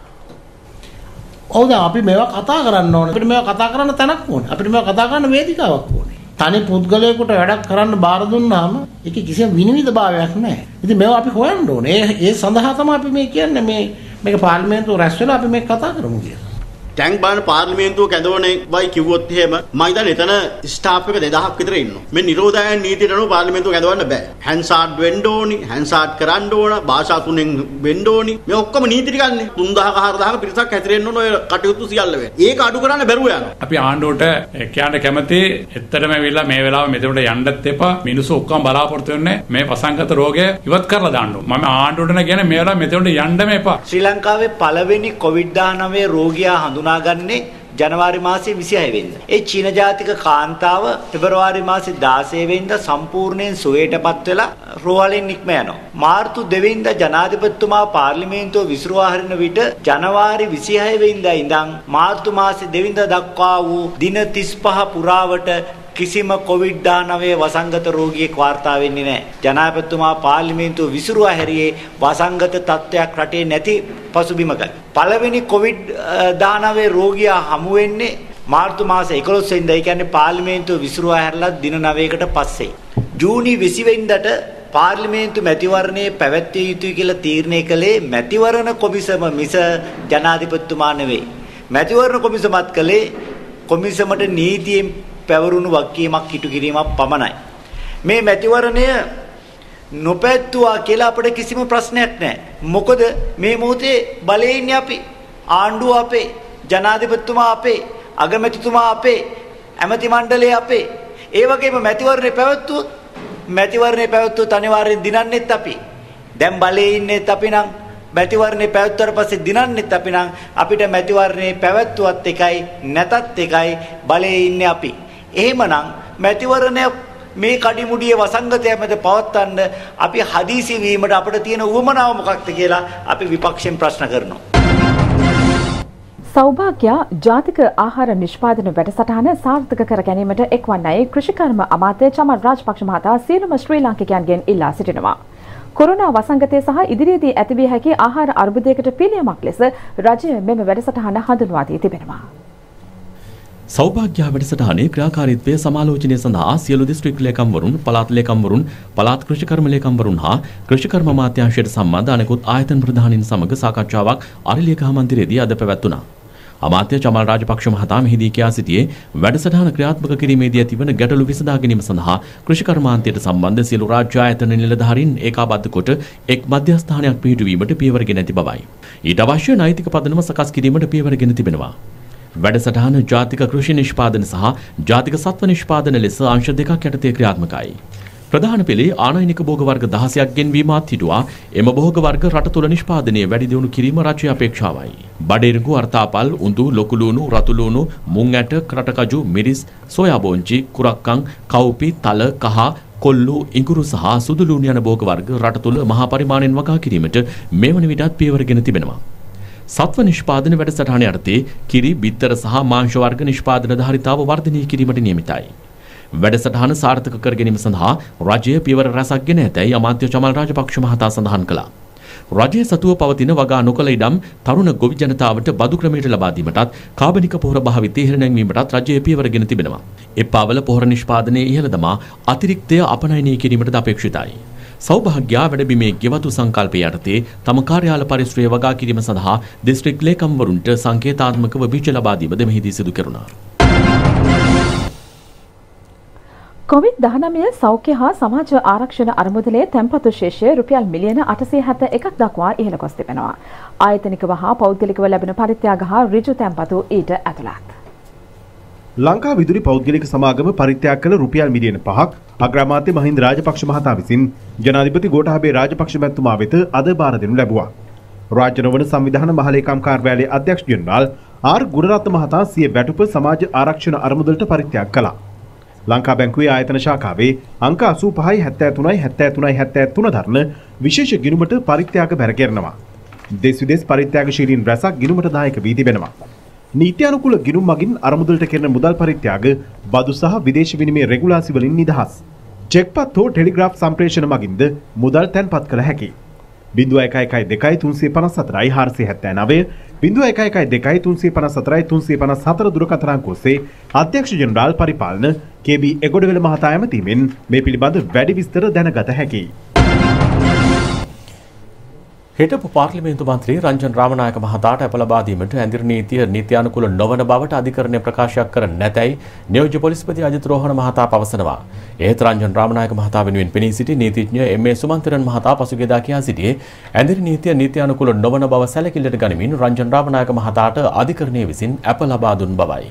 ඔව් දැන් අපි මේවා කතා කරන්න ඕනේ. අපිට මේවා කතා කරන්න තැනක් ඕනේ. අපිට මේවා කතා කරන්න වේදිකාවක් ඕනේ. තනි පුද්ගලයෙකුට වැඩක් කරන්න බාර දුන්නාම ඒක කිසිම විනිවිදභාවයක් නැහැ. ඉතින් මේවා අපි හොයන්න ඕනේ. ඒ සඳහා තමයි අපි මේ කියන්නේ මේක පාර්ලිමේන්තුව රැස් වෙලා අපි මේක කතා කරමු කියලා. ටැංක් බලන පාර්ලිමේන්තුව කැඳවන්නේ වයි කිව්වොත් එහෙම මම හිතන්නේ එතන ස්ටාෆ් එක 2000ක් විතර ඉන්නවා. මේ නිරෝධායන නීතියට අනුව පාර්ලිමේන්තුව කැඳවන්න බෑ. හැන්සාඩ් වෙන්න ඕනි, හැන්සාඩ් කරන්න ඕන, භාෂා තුනෙන් වෙන්න ඕනි. මේ ඔක්කොම නීති ටිකන්නේ. 3000ක 4000ක පිරිසක් හැතිරෙන්න ඕන ඔය කටයුතු සියල්ල වෙන්නේ. ඒක අඩු කරන්න බැරුව යනවා. අපි ආණ්ඩුවට කියන්න කැමති ඇත්තටම ඇවිල්ලා මේ වෙලාව මෙතනට යන්නත් එපා. මිනිස්සු ඔක්කොම බලාපොරොත්තු වෙන්නේ මේ වසංගත රෝගය ඉවත් කරලා දාන්න ඕන. මම ආණ්ඩුවට කියන්නේ මේ වෙලාව මෙතනට යන්නම එපා. ශ්‍රී ලංකාවේ පළවෙනි COVID-19 රෝගියා හඳුනාගන්නේ ජනවාරි මාසයේ 26 වෙනිදා. ඒ චීන ජාතික කාන්තාව පෙබරවාරි මාසයේ 16 වෙනිදා සම්පූර්ණයෙන් සුවයටපත් වෙලා රෝහලෙන් නික්ම යනවා. මාර්තු 2 වෙනිදා ජනාධිපතිතුමා පාර්ලිමේන්තුව විසිරුවා හරින විට ජනවාරි 26 වෙනිදා ඉඳන් මාර්තු මාසයේ 2 වෙනිදා දක්වා වූ දින 35 පුරාවට කිසිම COVID-19 වසංගත රෝගියෙක් වාර්තා වෙන්නේ නැහැ. ජනාධිපතිතුමා පාර්ලිමේන්තුව විසිරුවා හැරියේ වසංගත තත්ත්වයක් රටේ නැති පසුබිමක. පළවෙනි COVID-19 රෝගියා හමු වෙන්නේ මාර්තු මාස 11 වෙනිදා. ඒ කියන්නේ පාර්ලිමේන්තුව විසිරුවා හැරලා දින 9කට පස්සේ. ජූනි 20 වෙනිදාට පාර්ලිමේන්තු මැතිවරණයේ පැවැත්විය යුතුයි කියලා තීරණය කළේ මැතිවරණ කොමිසම මිස ජනාධිපතිතුමා නෙවෙයි. මැතිවරණ කොමිසමත් කළේ කොමිසමට නීතියෙන් පැවරුණු වගකීමක් ඉටු කිරීමක් පමණයි. මේ මැතිවරණය නොපැවැත්වුවා කියලා අපිට කිසිම ප්‍රශ්නයක් නැහැ. මොකද මේ මොහොතේ බලයේ ඉන්නේ අපි. ආණ්ඩුව අපේ, ජනාධිපතිතුමා අපේ, අගමැතිතුමා අපේ, ඇමති මණ්ඩලය අපේ. ඒ වගේම මැතිවරණය පැවැත්වුවොත් අනිවාර්යෙන් දිනන්නෙත් අපි. දැන් බලයේ ඉන්නෙත් අපි නම් මැතිවරණේ පැවැත්වුවාට පස්සේ දිනන්නෙත් අපි නම් අපිට මැතිවරණේ පැවැත්වුවත් එකයි නැතත් එකයි බලයේ ඉන්නේ අපි. එහෙමනම් මැතිවරණය මේ කඩිමුඩියේ වසංගතය මැද පවත්වන්න අපි හදිසි වීමට අපිට තියෙන උවමනාව මොකක්ද කියලා අපි විපක්ෂයෙන් ප්‍රශ්න කරනවා. සෞභාග්‍ය ජාතික ආහාර නිෂ්පාදන වැඩසටහන සාර්ථක කර ගැනීමට එක්වන්නයි කෘෂිකර්ම අමාත්‍ය චමල් රාජපක්ෂ මහතා සියලුම ශ්‍රී ලාංකිකයන්ගෙන් ඉල්ලා සිටිනවා. කොරෝනා වසංගතය සහ ඉදිරියේදී ඇතිවිය හැකි ආහාර අර්බුදයකට පිළියමක් ලෙස රජය මෙම වැඩසටහන හඳුන්වා දී තිබෙනවා. සෞභාග්‍ය වැඩසටහනේ ක්‍රියාකාරීත්වය සමාලෝචනය සඳහා සියලු දිස්ත්‍රික් ලේකම්වරුන්, පළාත් ලේකම්වරුන්, පළාත් කෘෂිකර්ම ලේකම්වරුන් හා කෘෂිකර්ම අමාත්‍යාංශයට සම්බන්ධ අනෙකුත් ආයතන ප්‍රධානීන් සමග සාකච්ඡාවක් අරලියගහ මන්දිරයේදී අද පැවැත්වුණා. අමාත්‍ය චමල් රාජපක්ෂ මහතා මෙහිදී කියා සිටියේ වැඩසටහන ක්‍රියාත්මක කිරීමේදී ඇතිවන ගැටලු විසඳා ගැනීම සඳහා කෘෂිකර්මාන්තයට සම්බන්ධ සියලු රාජ්‍ය ආයතන නිලධාරීන් ඒකාබද්ධ කොට එක් මධ්‍යස්ථානයක් පිහිටුවීමට පියවරගෙන ඇති බවයි. ඊට අවශ්‍ය නෛතික පදනම සකස් කිරීමට පියවරගෙන තිබෙනවා. වැඩසටහන ජාතික කෘෂි නිෂ්පාදන සහ ජාතික සත්ව නිෂ්පාදන ලෙස අංශ දෙකක් යටතේ ක්‍රියාත්මකයි. ප්‍රධාන පෙළේ ආනයනික භෝග වර්ග 16ක් ගෙන්වීමත් හිටුවා එම භෝග වර්ග රට තුළ නිෂ්පාදනයේ වැඩි දියුණු කිරීම රජයේ අපේක්ෂාවයි. බඩේරුඟු, අර්තාපල්, උඳු, ලොකු ලුණු, රතු ලුණු, මුං ඇට, කටකජු, මිරිස්, සෝයා බෝංචි, කුරක්කන්, කව්පි, තල, කහ, කොල්ලු, ඉඟුරු සහ සුදු ලුණු යන භෝග වර්ග රට තුළ මහා පරිමාණයෙන් වගා කිරීමට මෙවන විටත් පියවරගෙන තිබෙනවා. සත්ව නිෂ්පාදන වැඩසටහන යටතේ කිරි, බිත්තර සහ මාංශ වර්ග නිෂ්පාදන ධාරිතාව වර්ධනය කිරීමට නියමිතයි. වැඩසටහන සාර්ථක කර ගැනීම සඳහා රජය පියවර රැසක් ගෙන ඇතැයි අමාත්‍ය චමල් රාජපක්ෂ මහතා සඳහන් කළා. රජය සතුව පවතින වගා නොකළ ඉඩම් තරුණ ගොවි ජනතාවට බදු ක්‍රමයට ලබා දීමටත් කාබනික පොහොර භාවිතය ඉහළ නැංවීමටත් රජය පියවරගෙන තිබෙනවා. එප්පාවල පොහොර නිෂ්පාදනයේ ඉහළ දමා අතිරික්තය අපනයනය කිරීමටද අපේක්ෂිතයි. සෞභාග්‍ය වැඩබිමේ ගෙවතු සංකල්පය යටතේ තම කාර්යාල පරිශ්‍රය වගා කිරීම සඳහා දිස්ත්‍රික් ලේකම්වරුන්ට සංකේතාත්මකව බීජ ලබා දීමද මෙහිදී සිදු කෙරුණා. COVID-19 සෞඛ්‍ය හා සමාජ ආරක්ෂණ අරමුදලේ තැන්පතු ශේෂය රුපියල් මිලියන 871ක් දක්වා ඉහළ ගොස් තිබෙනවා. ආයතනිකව හා පෞද්ගලිකව ලැබෙන පරිත්‍යාග හා ඍජු තැන්පතු ඊට ඇතුළත්. ලංකා විදුලි පෞද්ගලික සමාගම පරිත්‍යාග කළ රුපියල් මිලියන 5ක් අග්‍රාමාත්‍ය මහින්ද රාජපක්ෂ මහතා විසින් ජනාධිපති ගෝඨාභය රාජපක්ෂ මැතිතුමා වෙත අද බාර දෙනු ලැබුවා. රාජ්‍ය නොවන සංවිධාන මහලේකම් කාර්යාලයේ අධ්‍යක්ෂ ජනරාල් ආර් ගුණරත්න මහතා සිය වැටුප සමාජ ආරක්ෂණ අරමුදලට පරිත්‍යාග කළා. ලංකා බැංකුවේ ආයතන ශාඛාවේ අංක 85යි 73යි 73යි 73 දරන විශේෂ ගිණුමට පරිත්‍යාග බැර කරනවා. දෙස් විදෙස් පරිත්‍යාගශීලීන් රැසක් ගිණුමට දායක වී තිබෙනවා. නීත්‍යානුකූල ගිණුම් මගින් අරමුදලට කෙරෙන මුදල් පරිත්‍යාග බදු සහ විදේශ විනිමය රෙගුලාසි වලින් නිදහස්. චෙක්පත් හෝ ටෙලිග්‍රාෆ් සම්ප්‍රේෂණ මගින්ද මුදල් තැන්පත් කළ හැකියි. 0112 354 0112 දුරකථන අංක ඔස්සේ අධ්‍යක්ෂ ජනරාල් පරිපාලන KB එගොඩවෙල මහතා ඇමතීමෙන් මේ පිළිබඳ වැඩි විස්තර දැනගත හැකියි. හිටපු පාර්ලිමේන්තු මන්ත්‍රී රංජන් රාමනායක මහතාට අප ලබා දීමට ඇඳිරි නීතිය නීත්‍යානුකූල නොවන බවට අධිකරණය ප්‍රකාශයක් කර නැතැයි නියෝජ්‍ය පොලිස්පති අජිත් රෝහණ මහතා පවසනවා. එහෙත් රංජන් රාමනායක මහතා වෙනුවෙන් පෙනී සිටි නීතිඥ එම්.ඒ. සුමන්තිරන් මහතා පසුගියදා කියා සිටියේ ඇඳිරි නීතිය නීත්‍යානුකූල නොවන බව සැලකිල්ලට ගනිමින් රංජන් රාමනායක මහතාට අධිකරණය විසින් අප ලබා දුන් බවයි.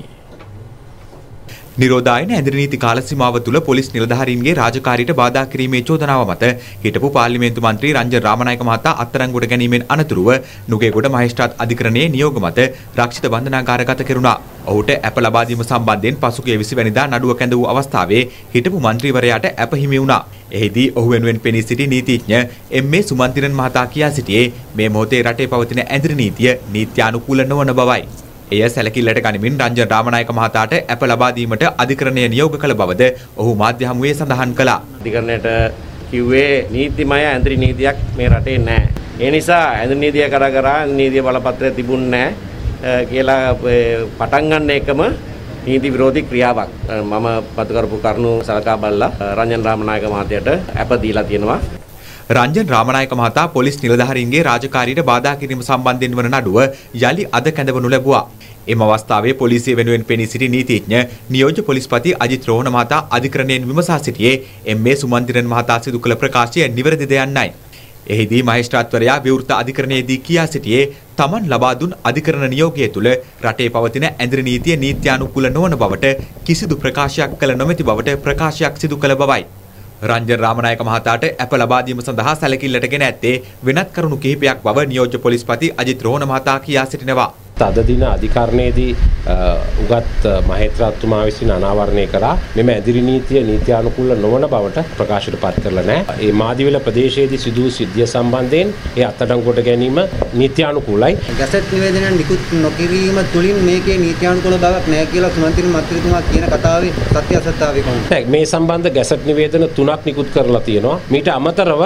නිරෝධායන ඇඳිරි නීති කාල සීමාව තුළ පොලිස් නිලධාරීන්ගේ රාජකාරියට බාධා කිරීමේ චෝදනාව මත හිටපු පාර්ලිමේන්තු මන්ත්‍රී රංජන් රාමනායක මහතා අත්අඩංගුවට ගැනීමෙන් අනතුරුව නුගේගොඩ මහේස්ත්‍රාත් අධිකරණයේ නියෝග මත රක්ෂිත බන්ධනාගාරගත කෙරුණා. ඔහුට ඇප ලබා දීම සම්බන්ධයෙන් පසුගිය 20 වෙනිදා නඩුව කැඳ වූ අවස්ථාවේ හිටපු මන්ත්‍රීවරයාට ඇප හිමි වුණා. එහිදී ඔහු වෙනුවෙන් පෙනී සිටි නීතිඥ එම්.ඒ. සුමන්තිරන් මහතා කියා සිටියේ මේ මොහොතේ රටේ පවතින ඇඳිරි නීතිය නීත්‍යානුකූල නොවන බවයි. එය සැලකිල්ලට ගනිමින් රංජන් රාමනායක මහතාට ඇප ලබා දීමට අධිකරණය නියෝග කළ බවද ඔහු මාධ්‍ය හමුවේ සඳහන් කළා. අධිකරණයට කිව්වේ නීතිමය ඇඳිරි නීතියක් මේ රටේ නැහැ. ඒ නිසා ඇඳිරි නීතිය කරා නීතිය බලපත්‍රය තිබුණේ නැහැ කියලා පටන් ගන්න එකම නීති විරෝධී ක්‍රියාවක්. මම පතු කරපු කරුණු සලකා බලලා රංජන් රාමනායක මහතාට ඇප දීලා තියෙනවා. රංජන් රාමනායක මහතා පොලිස් නිලධාරීන්ගේ රාජකාරියට බාධා කිරීම සම්බන්ධයෙන් වන නඩුව යලි අද කැඳවනු ලැබුවා. එම අවස්ථාවේ පොලිසිය වෙනුවෙන් පෙනී සිටි නීතිඥ නියෝජ්‍ය පොලිස්පති අජිත් රෝහණ මහතා අධිකරණයෙන් විමසා සිටියේ එම්.ඒ. සුමන්තිරන් මහතා සිදු කළ ප්‍රකාශය නිවැරදිද යන්නයි. එහිදී මහේස්ත්‍රාත්වරයා විවෘත අධිකරණයේදී කියා සිටියේ තමන් ලබා දුන් අධිකරණ නියෝගය තුළ රටේ පවතින ඇඳිරි නීතිය නීත්‍යානුකූල නොවන බවට කිසිදු ප්‍රකාශයක් කළ නොමැති බවට ප්‍රකාශයක් සිදු කළ බවයි. රංජන් රාමනායක මහතාට ඇප ලබා දීම සඳහා සැලකිල්ලට ගෙන ඇත්තේ වෙනත් කරුණු කිහිපයක් බව නියෝජ්‍ය පොලිස්පති අජිත් රෝහණ මහතා කියා සිටිනවා. අද දින අධිකරණයේදී උගත් මහේත්‍රාත්තුමා විසින් අනාවරණය කරා මෙම ඇඳිරි නීතිය නීත්‍යානුකූල නොවන බවට ප්‍රකාශයට පත් කරලා නැහැ. ඒ මාදිවිල ප්‍රදේශයේදී සිදු වූ සිද්ධිය සම්බන්ධයෙන් ඒ අත්අඩංගුවට ගැනීම නීත්‍යානුකූලයි. ගැසට් නිවේදනය නිකුත් නොකිරීම තුලින් මේකේ නීත්‍යානුකූල බවක් නැහැ කියලා සුමන්තිරන් මන්ත්‍රීතුමා කියන කතාවේ සත්‍ය අසත්‍යතාවය කොහොමද? මේ සම්බන්ධ ගැසට් නිවේදන 3ක් නිකුත් කරලා තියෙනවා. මීට අමතරව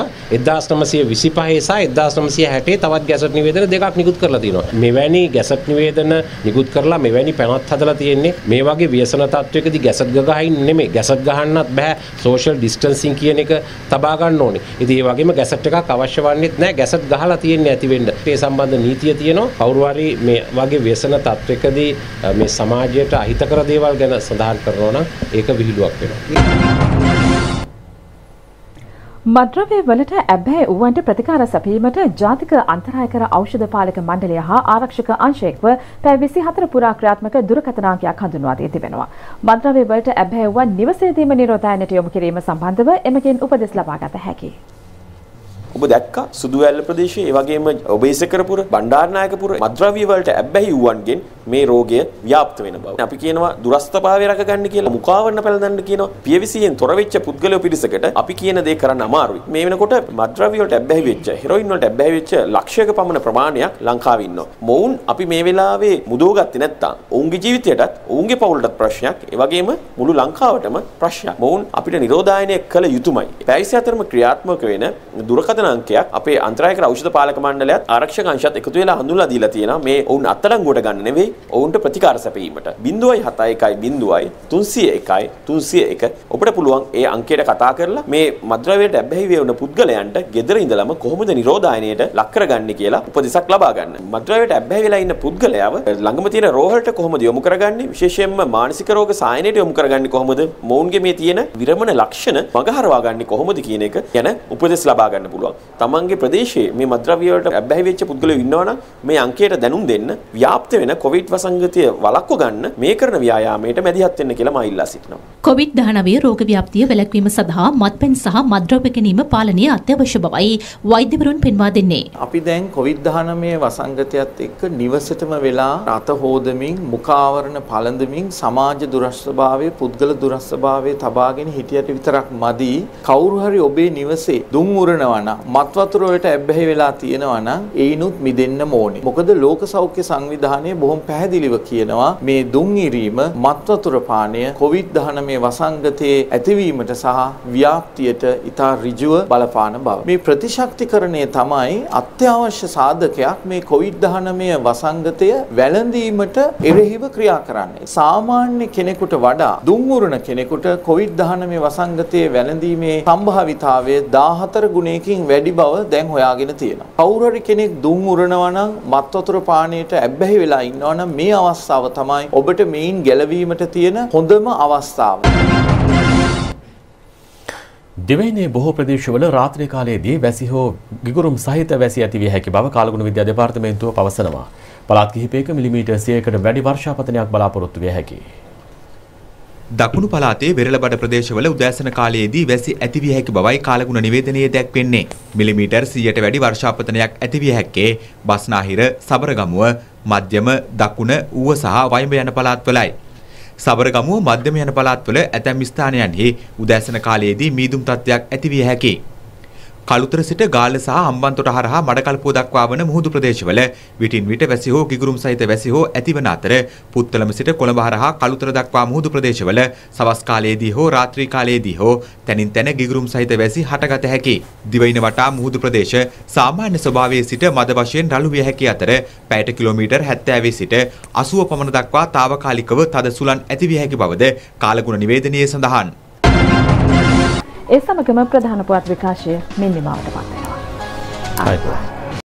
1925 සහ 1960 තවත් ගැසට් නිවේදන 2ක් නිකුත් කරලා තියෙනවා. මෙවැනි ගැසට් නිවේදන නිකුත් කරලා මෙවැනි පැනත් හදලා තියෙන්නේ මේ වගේ ව්‍යසන තත්වයකදී ගැසට් ගහයින් නෙමෙයි ගැසට් ගහන්නත් බෑ සෝෂල් ඩිස්ටන්සින් කියන එක තබා ගන්න ඕනේ. ඉතින් ඒ වගේම ගැසට් එකක් අවශ්‍ය වන්නේත් නැහැ ගැසට් ගහලා තියෙන්නේ ඇති වෙන්න. ඒ සම්බන්ධ නීතිය තියෙනවා. කවුරු හරි මේ වගේ ව්‍යසන තත්වයකදී මේ සමාජයට අහිතකර දේවල් ගැන සඳහන් කරනවා නම් ඒක විහිළුවක් වෙනවා. මද්‍රව්‍ය වලට ඇබ්බැහි වූවන්ට ප්‍රතිකාර සැපීමට ජාතික අන්තරායකර ඖෂධ පාලක මණ්ඩලය හා ආරක්ෂක අංශයක්ව පැය 24 පුරා ක්‍රියාත්මක දුරකථනාංකයක් හඳුන්වා දී තිබෙනවා. මද්‍රව්‍ය වලට ඇබ්බැහි වූවන් නිවසේදීම නිරෝධායනයට යොමු කිරීම සම්බන්ධව එමගින් උපදෙස් ලබා ගත හැකියි. ඔබ දැක්කා සුදුවැල්ල ප්‍රදේශයේ ඒ වගේම ඔබේසකරපුර බණ්ඩාරනායකපුර මද්ද්‍රව්‍ය වලට ඇබ්බැහි වූවන්ගෙන් මේ රෝගය ව්‍යාප්ත වෙන බව. අපි කියනවා දුරස්ථභාවය රැකගන්න කියලා මුඛාවරණ පැළඳන්න කියනවා. පියවිසියෙන් තොර වෙච්ච පුද්ගලයෝ පිරිසකට අපි කියන දේ කරන්න අමාරුයි. මේ වෙනකොට මද්ද්‍රව්‍ය වලට ඇබ්බැහි වෙච්ච හෙරොයින් වලට ඇබ්බැහි වෙච්ච ලක්ෂයක පමණ ප්‍රමාණයක් ලංකාවේ ඉන්නවා. මොවුන් අපි මේ වෙලාවේ මුදවගත්තේ නැත්තම් ඔවුන්ගේ ජීවිතයටත් ඔවුන්ගේ පවුලටත් ප්‍රශ්නයක්. ඒ වගේම මුළු ලංකාවටම ප්‍රශ්නයක්. මොවුන් අපිට නිරෝධායනය කළ යුතුමයි. පැය 24ම ක්‍රියාත්මක වෙන දුරකථන අංකයක් අපේ අන්තරායකර ಔಷಧ පාලක මණ්ඩලයත් ආරක්ෂක අංශයත් එකතු වෙලා හඳුන්වලා දීලා තියෙනවා. මේ ඔවුන් අත්අඩංගුවට ගන්න නෙවෙයි ඔවුන්ට ප්‍රතිකාර සැපයීමට. 071 301 301 ඔබට පුළුවන් ඒ අංකයට කතා කරලා මේ මද්ද්‍රව්‍යයට ඇබ්බැහි වෙන පුද්ගලයන්ට ගෙදර ඉඳලම කොහොමද නිරෝධායනයට ලක් කරගන්නේ කියලා උපදෙසක් ලබා ගන්න. මද්ද්‍රව්‍යයට ඇබ්බැහි වෙලා ඉන්න පුද්ගලයාව ළඟම තියෙන රෝහලට කොහොමද යොමු කරගන්නේ? විශේෂයෙන්ම මානසික රෝග සායනයට යොමු කරගන්නේ කොහොමද? මොවුන්ගේ මේ තියෙන විරමණ ලක්ෂණ මගහරවා ගන්නේ කොහොමද කියන එක ගැන උපදෙස් ලබා ගන්න පුළුවන්. තමන්ගේ ප්‍රදේශයේ මේ මද්ද්‍රව්‍ය වලට ඇබ්බැහි වෙච්ච පුද්ගලයෝ ඉන්නවනම් මේ අංකයට දැනුම් දෙන්න. ව්‍යාප්ත වෙන කොවිඩ් වසංගතය වළක්ව ගන්න මේ කරන ව්‍යායාමයට මැදිහත් වෙන්න කියලා මා ඉල්ලා සිටිනවා. කොවිඩ්-19 රෝග ව්‍යාප්තිය වැළැක්වීම සඳහා මත්පැන් සහ මත්ද්‍රව්‍ය ගැනීම පාලනය අත්‍යවශ්‍ය බවයි වෛද්‍යවරුන් පෙන්වා දෙන්නේ. අපි දැන් කොවිඩ්-19 වසංගතයත් එක්ක නිවසටම වෙලා අත හොදමින් මුඛාවරණ පළඳමින් සමාජ දුරස්ථභාවය පුද්ගල දුරස්ථභාවය තබාගෙන හිටියට විතරක් මදි. කවුරු හරි ඔබේ නිවසේ දුම් උරනවා නම් මත් වතුර වලට ඇබ්බැහි වෙලා තියෙනවා නම් ඒනුත් මිදෙන්න ඕනේ. මොකද ලෝක සෞඛ්‍ය සංවිධානය බොහොම පැහැදිලිව කියනවා මේ දුම් ඉරීම මත් වතුර පානය කොවිඩ්-19 වසංගතයේ ඇතිවීමට සහ ව්‍යාප්තියට ඉතා ඍජුව බලපාන බව. මේ ප්‍රතිශක්තිකරණය තමයි අත්‍යවශ්‍ය සාධකයක් මේ කොවිඩ්-19 වසංගතය වැළඳීමට එරෙහිව ක්‍රියා කරන්නේ. සාමාන්‍ය කෙනෙකුට වඩා දුම් උරන කෙනෙකුට කොවිඩ්-19 වසංගතයේ වැළඳීමේ සම්භාවිතාවය 14 ගුණයකින් වැඩි බව දැන් හොයාගෙන තියෙනවා. කවුරු හරි කෙනෙක් දුම් උරනවා නම් මත් වතුර පානයට ඇබ්බැහි වෙලා ඉන්නවා නම් මේ අවස්ථාව තමයි ඔබට මේන් ගැලවීමට තියෙන හොඳම අවස්ථාව. දිවයිනේ බොහෝ ප්‍රදේශවල රාත්‍රී කාලයේදී වැසි හෝ ගිගුරුම් සහිත වැසි ඇති විය හැකි බව කාලගුණ විද්‍යා දෙපාර්තමේන්තුව පවසනවා. පළාත් කිහිපයක මිලිමීටර් 100කට වැඩි වර්ෂාපතනයක් බලාපොරොත්තු විය හැකියි. දකුණු පළාතේ වෙරළබඩ ප්‍රදේශවල උදෑසන කාලයේදී වැසි ඇතිවිය හැකි බවයි කාලගුණ නිවේදනයේ දැක්වෙන්නේ. මිලිමීටර් 100ට වැඩි වර්ෂාපතනයක් ඇතිවිය හැක්කේ බස්නාහිර, සබරගමුව, මධ්‍යම, දකුණ, ඌව සහ වයිඹ යන පළාත්වලයි. සබරගමුව මධ්‍යම යන පළාත්වල ඇතැම් ස්ථානයන්හි උදෑසන කාලයේදී මීදුම් තත්ත්වයක් ඇතිවිය හැකියි. කළුතර සිට ගාල්ල සහ හම්බන්තොට හරහා මඩකල්පුව දක්වා වන මුහුදු ප්‍රදේශවල විටින් විට වැසි හෝ ගිගුරුම් සහිත වැසි හෝ ඇතිවන අතර පුත්තලම සිට කොළඹ හරහා කළුතර දක්වා මුහුදු ප්‍රදේශවල සවස් කාලයේදී හෝ රාත්‍රී කාලයේදී හෝ තැනින් තැන ගිගුරුම් සහිත වැසි හටගත හැකියි. දිවයින වටා මුහුදු ප්‍රදේශ සාමාන්‍ය ස්වභාවයේ සිට මද වශයෙන් රළු විය හැකි අතර පැයට කිලෝමීටර් 70 සිට 80 පමණ දක්වා తాවකාලිකව තද සුළං ඇතිවිය හැකි බවද කාලගුණ නිවේදනයේ සඳහන්. ඒ සමගම ප්‍රධාන පුවත් විකාශය මෙන්න නිමාවට පත් වෙනවා.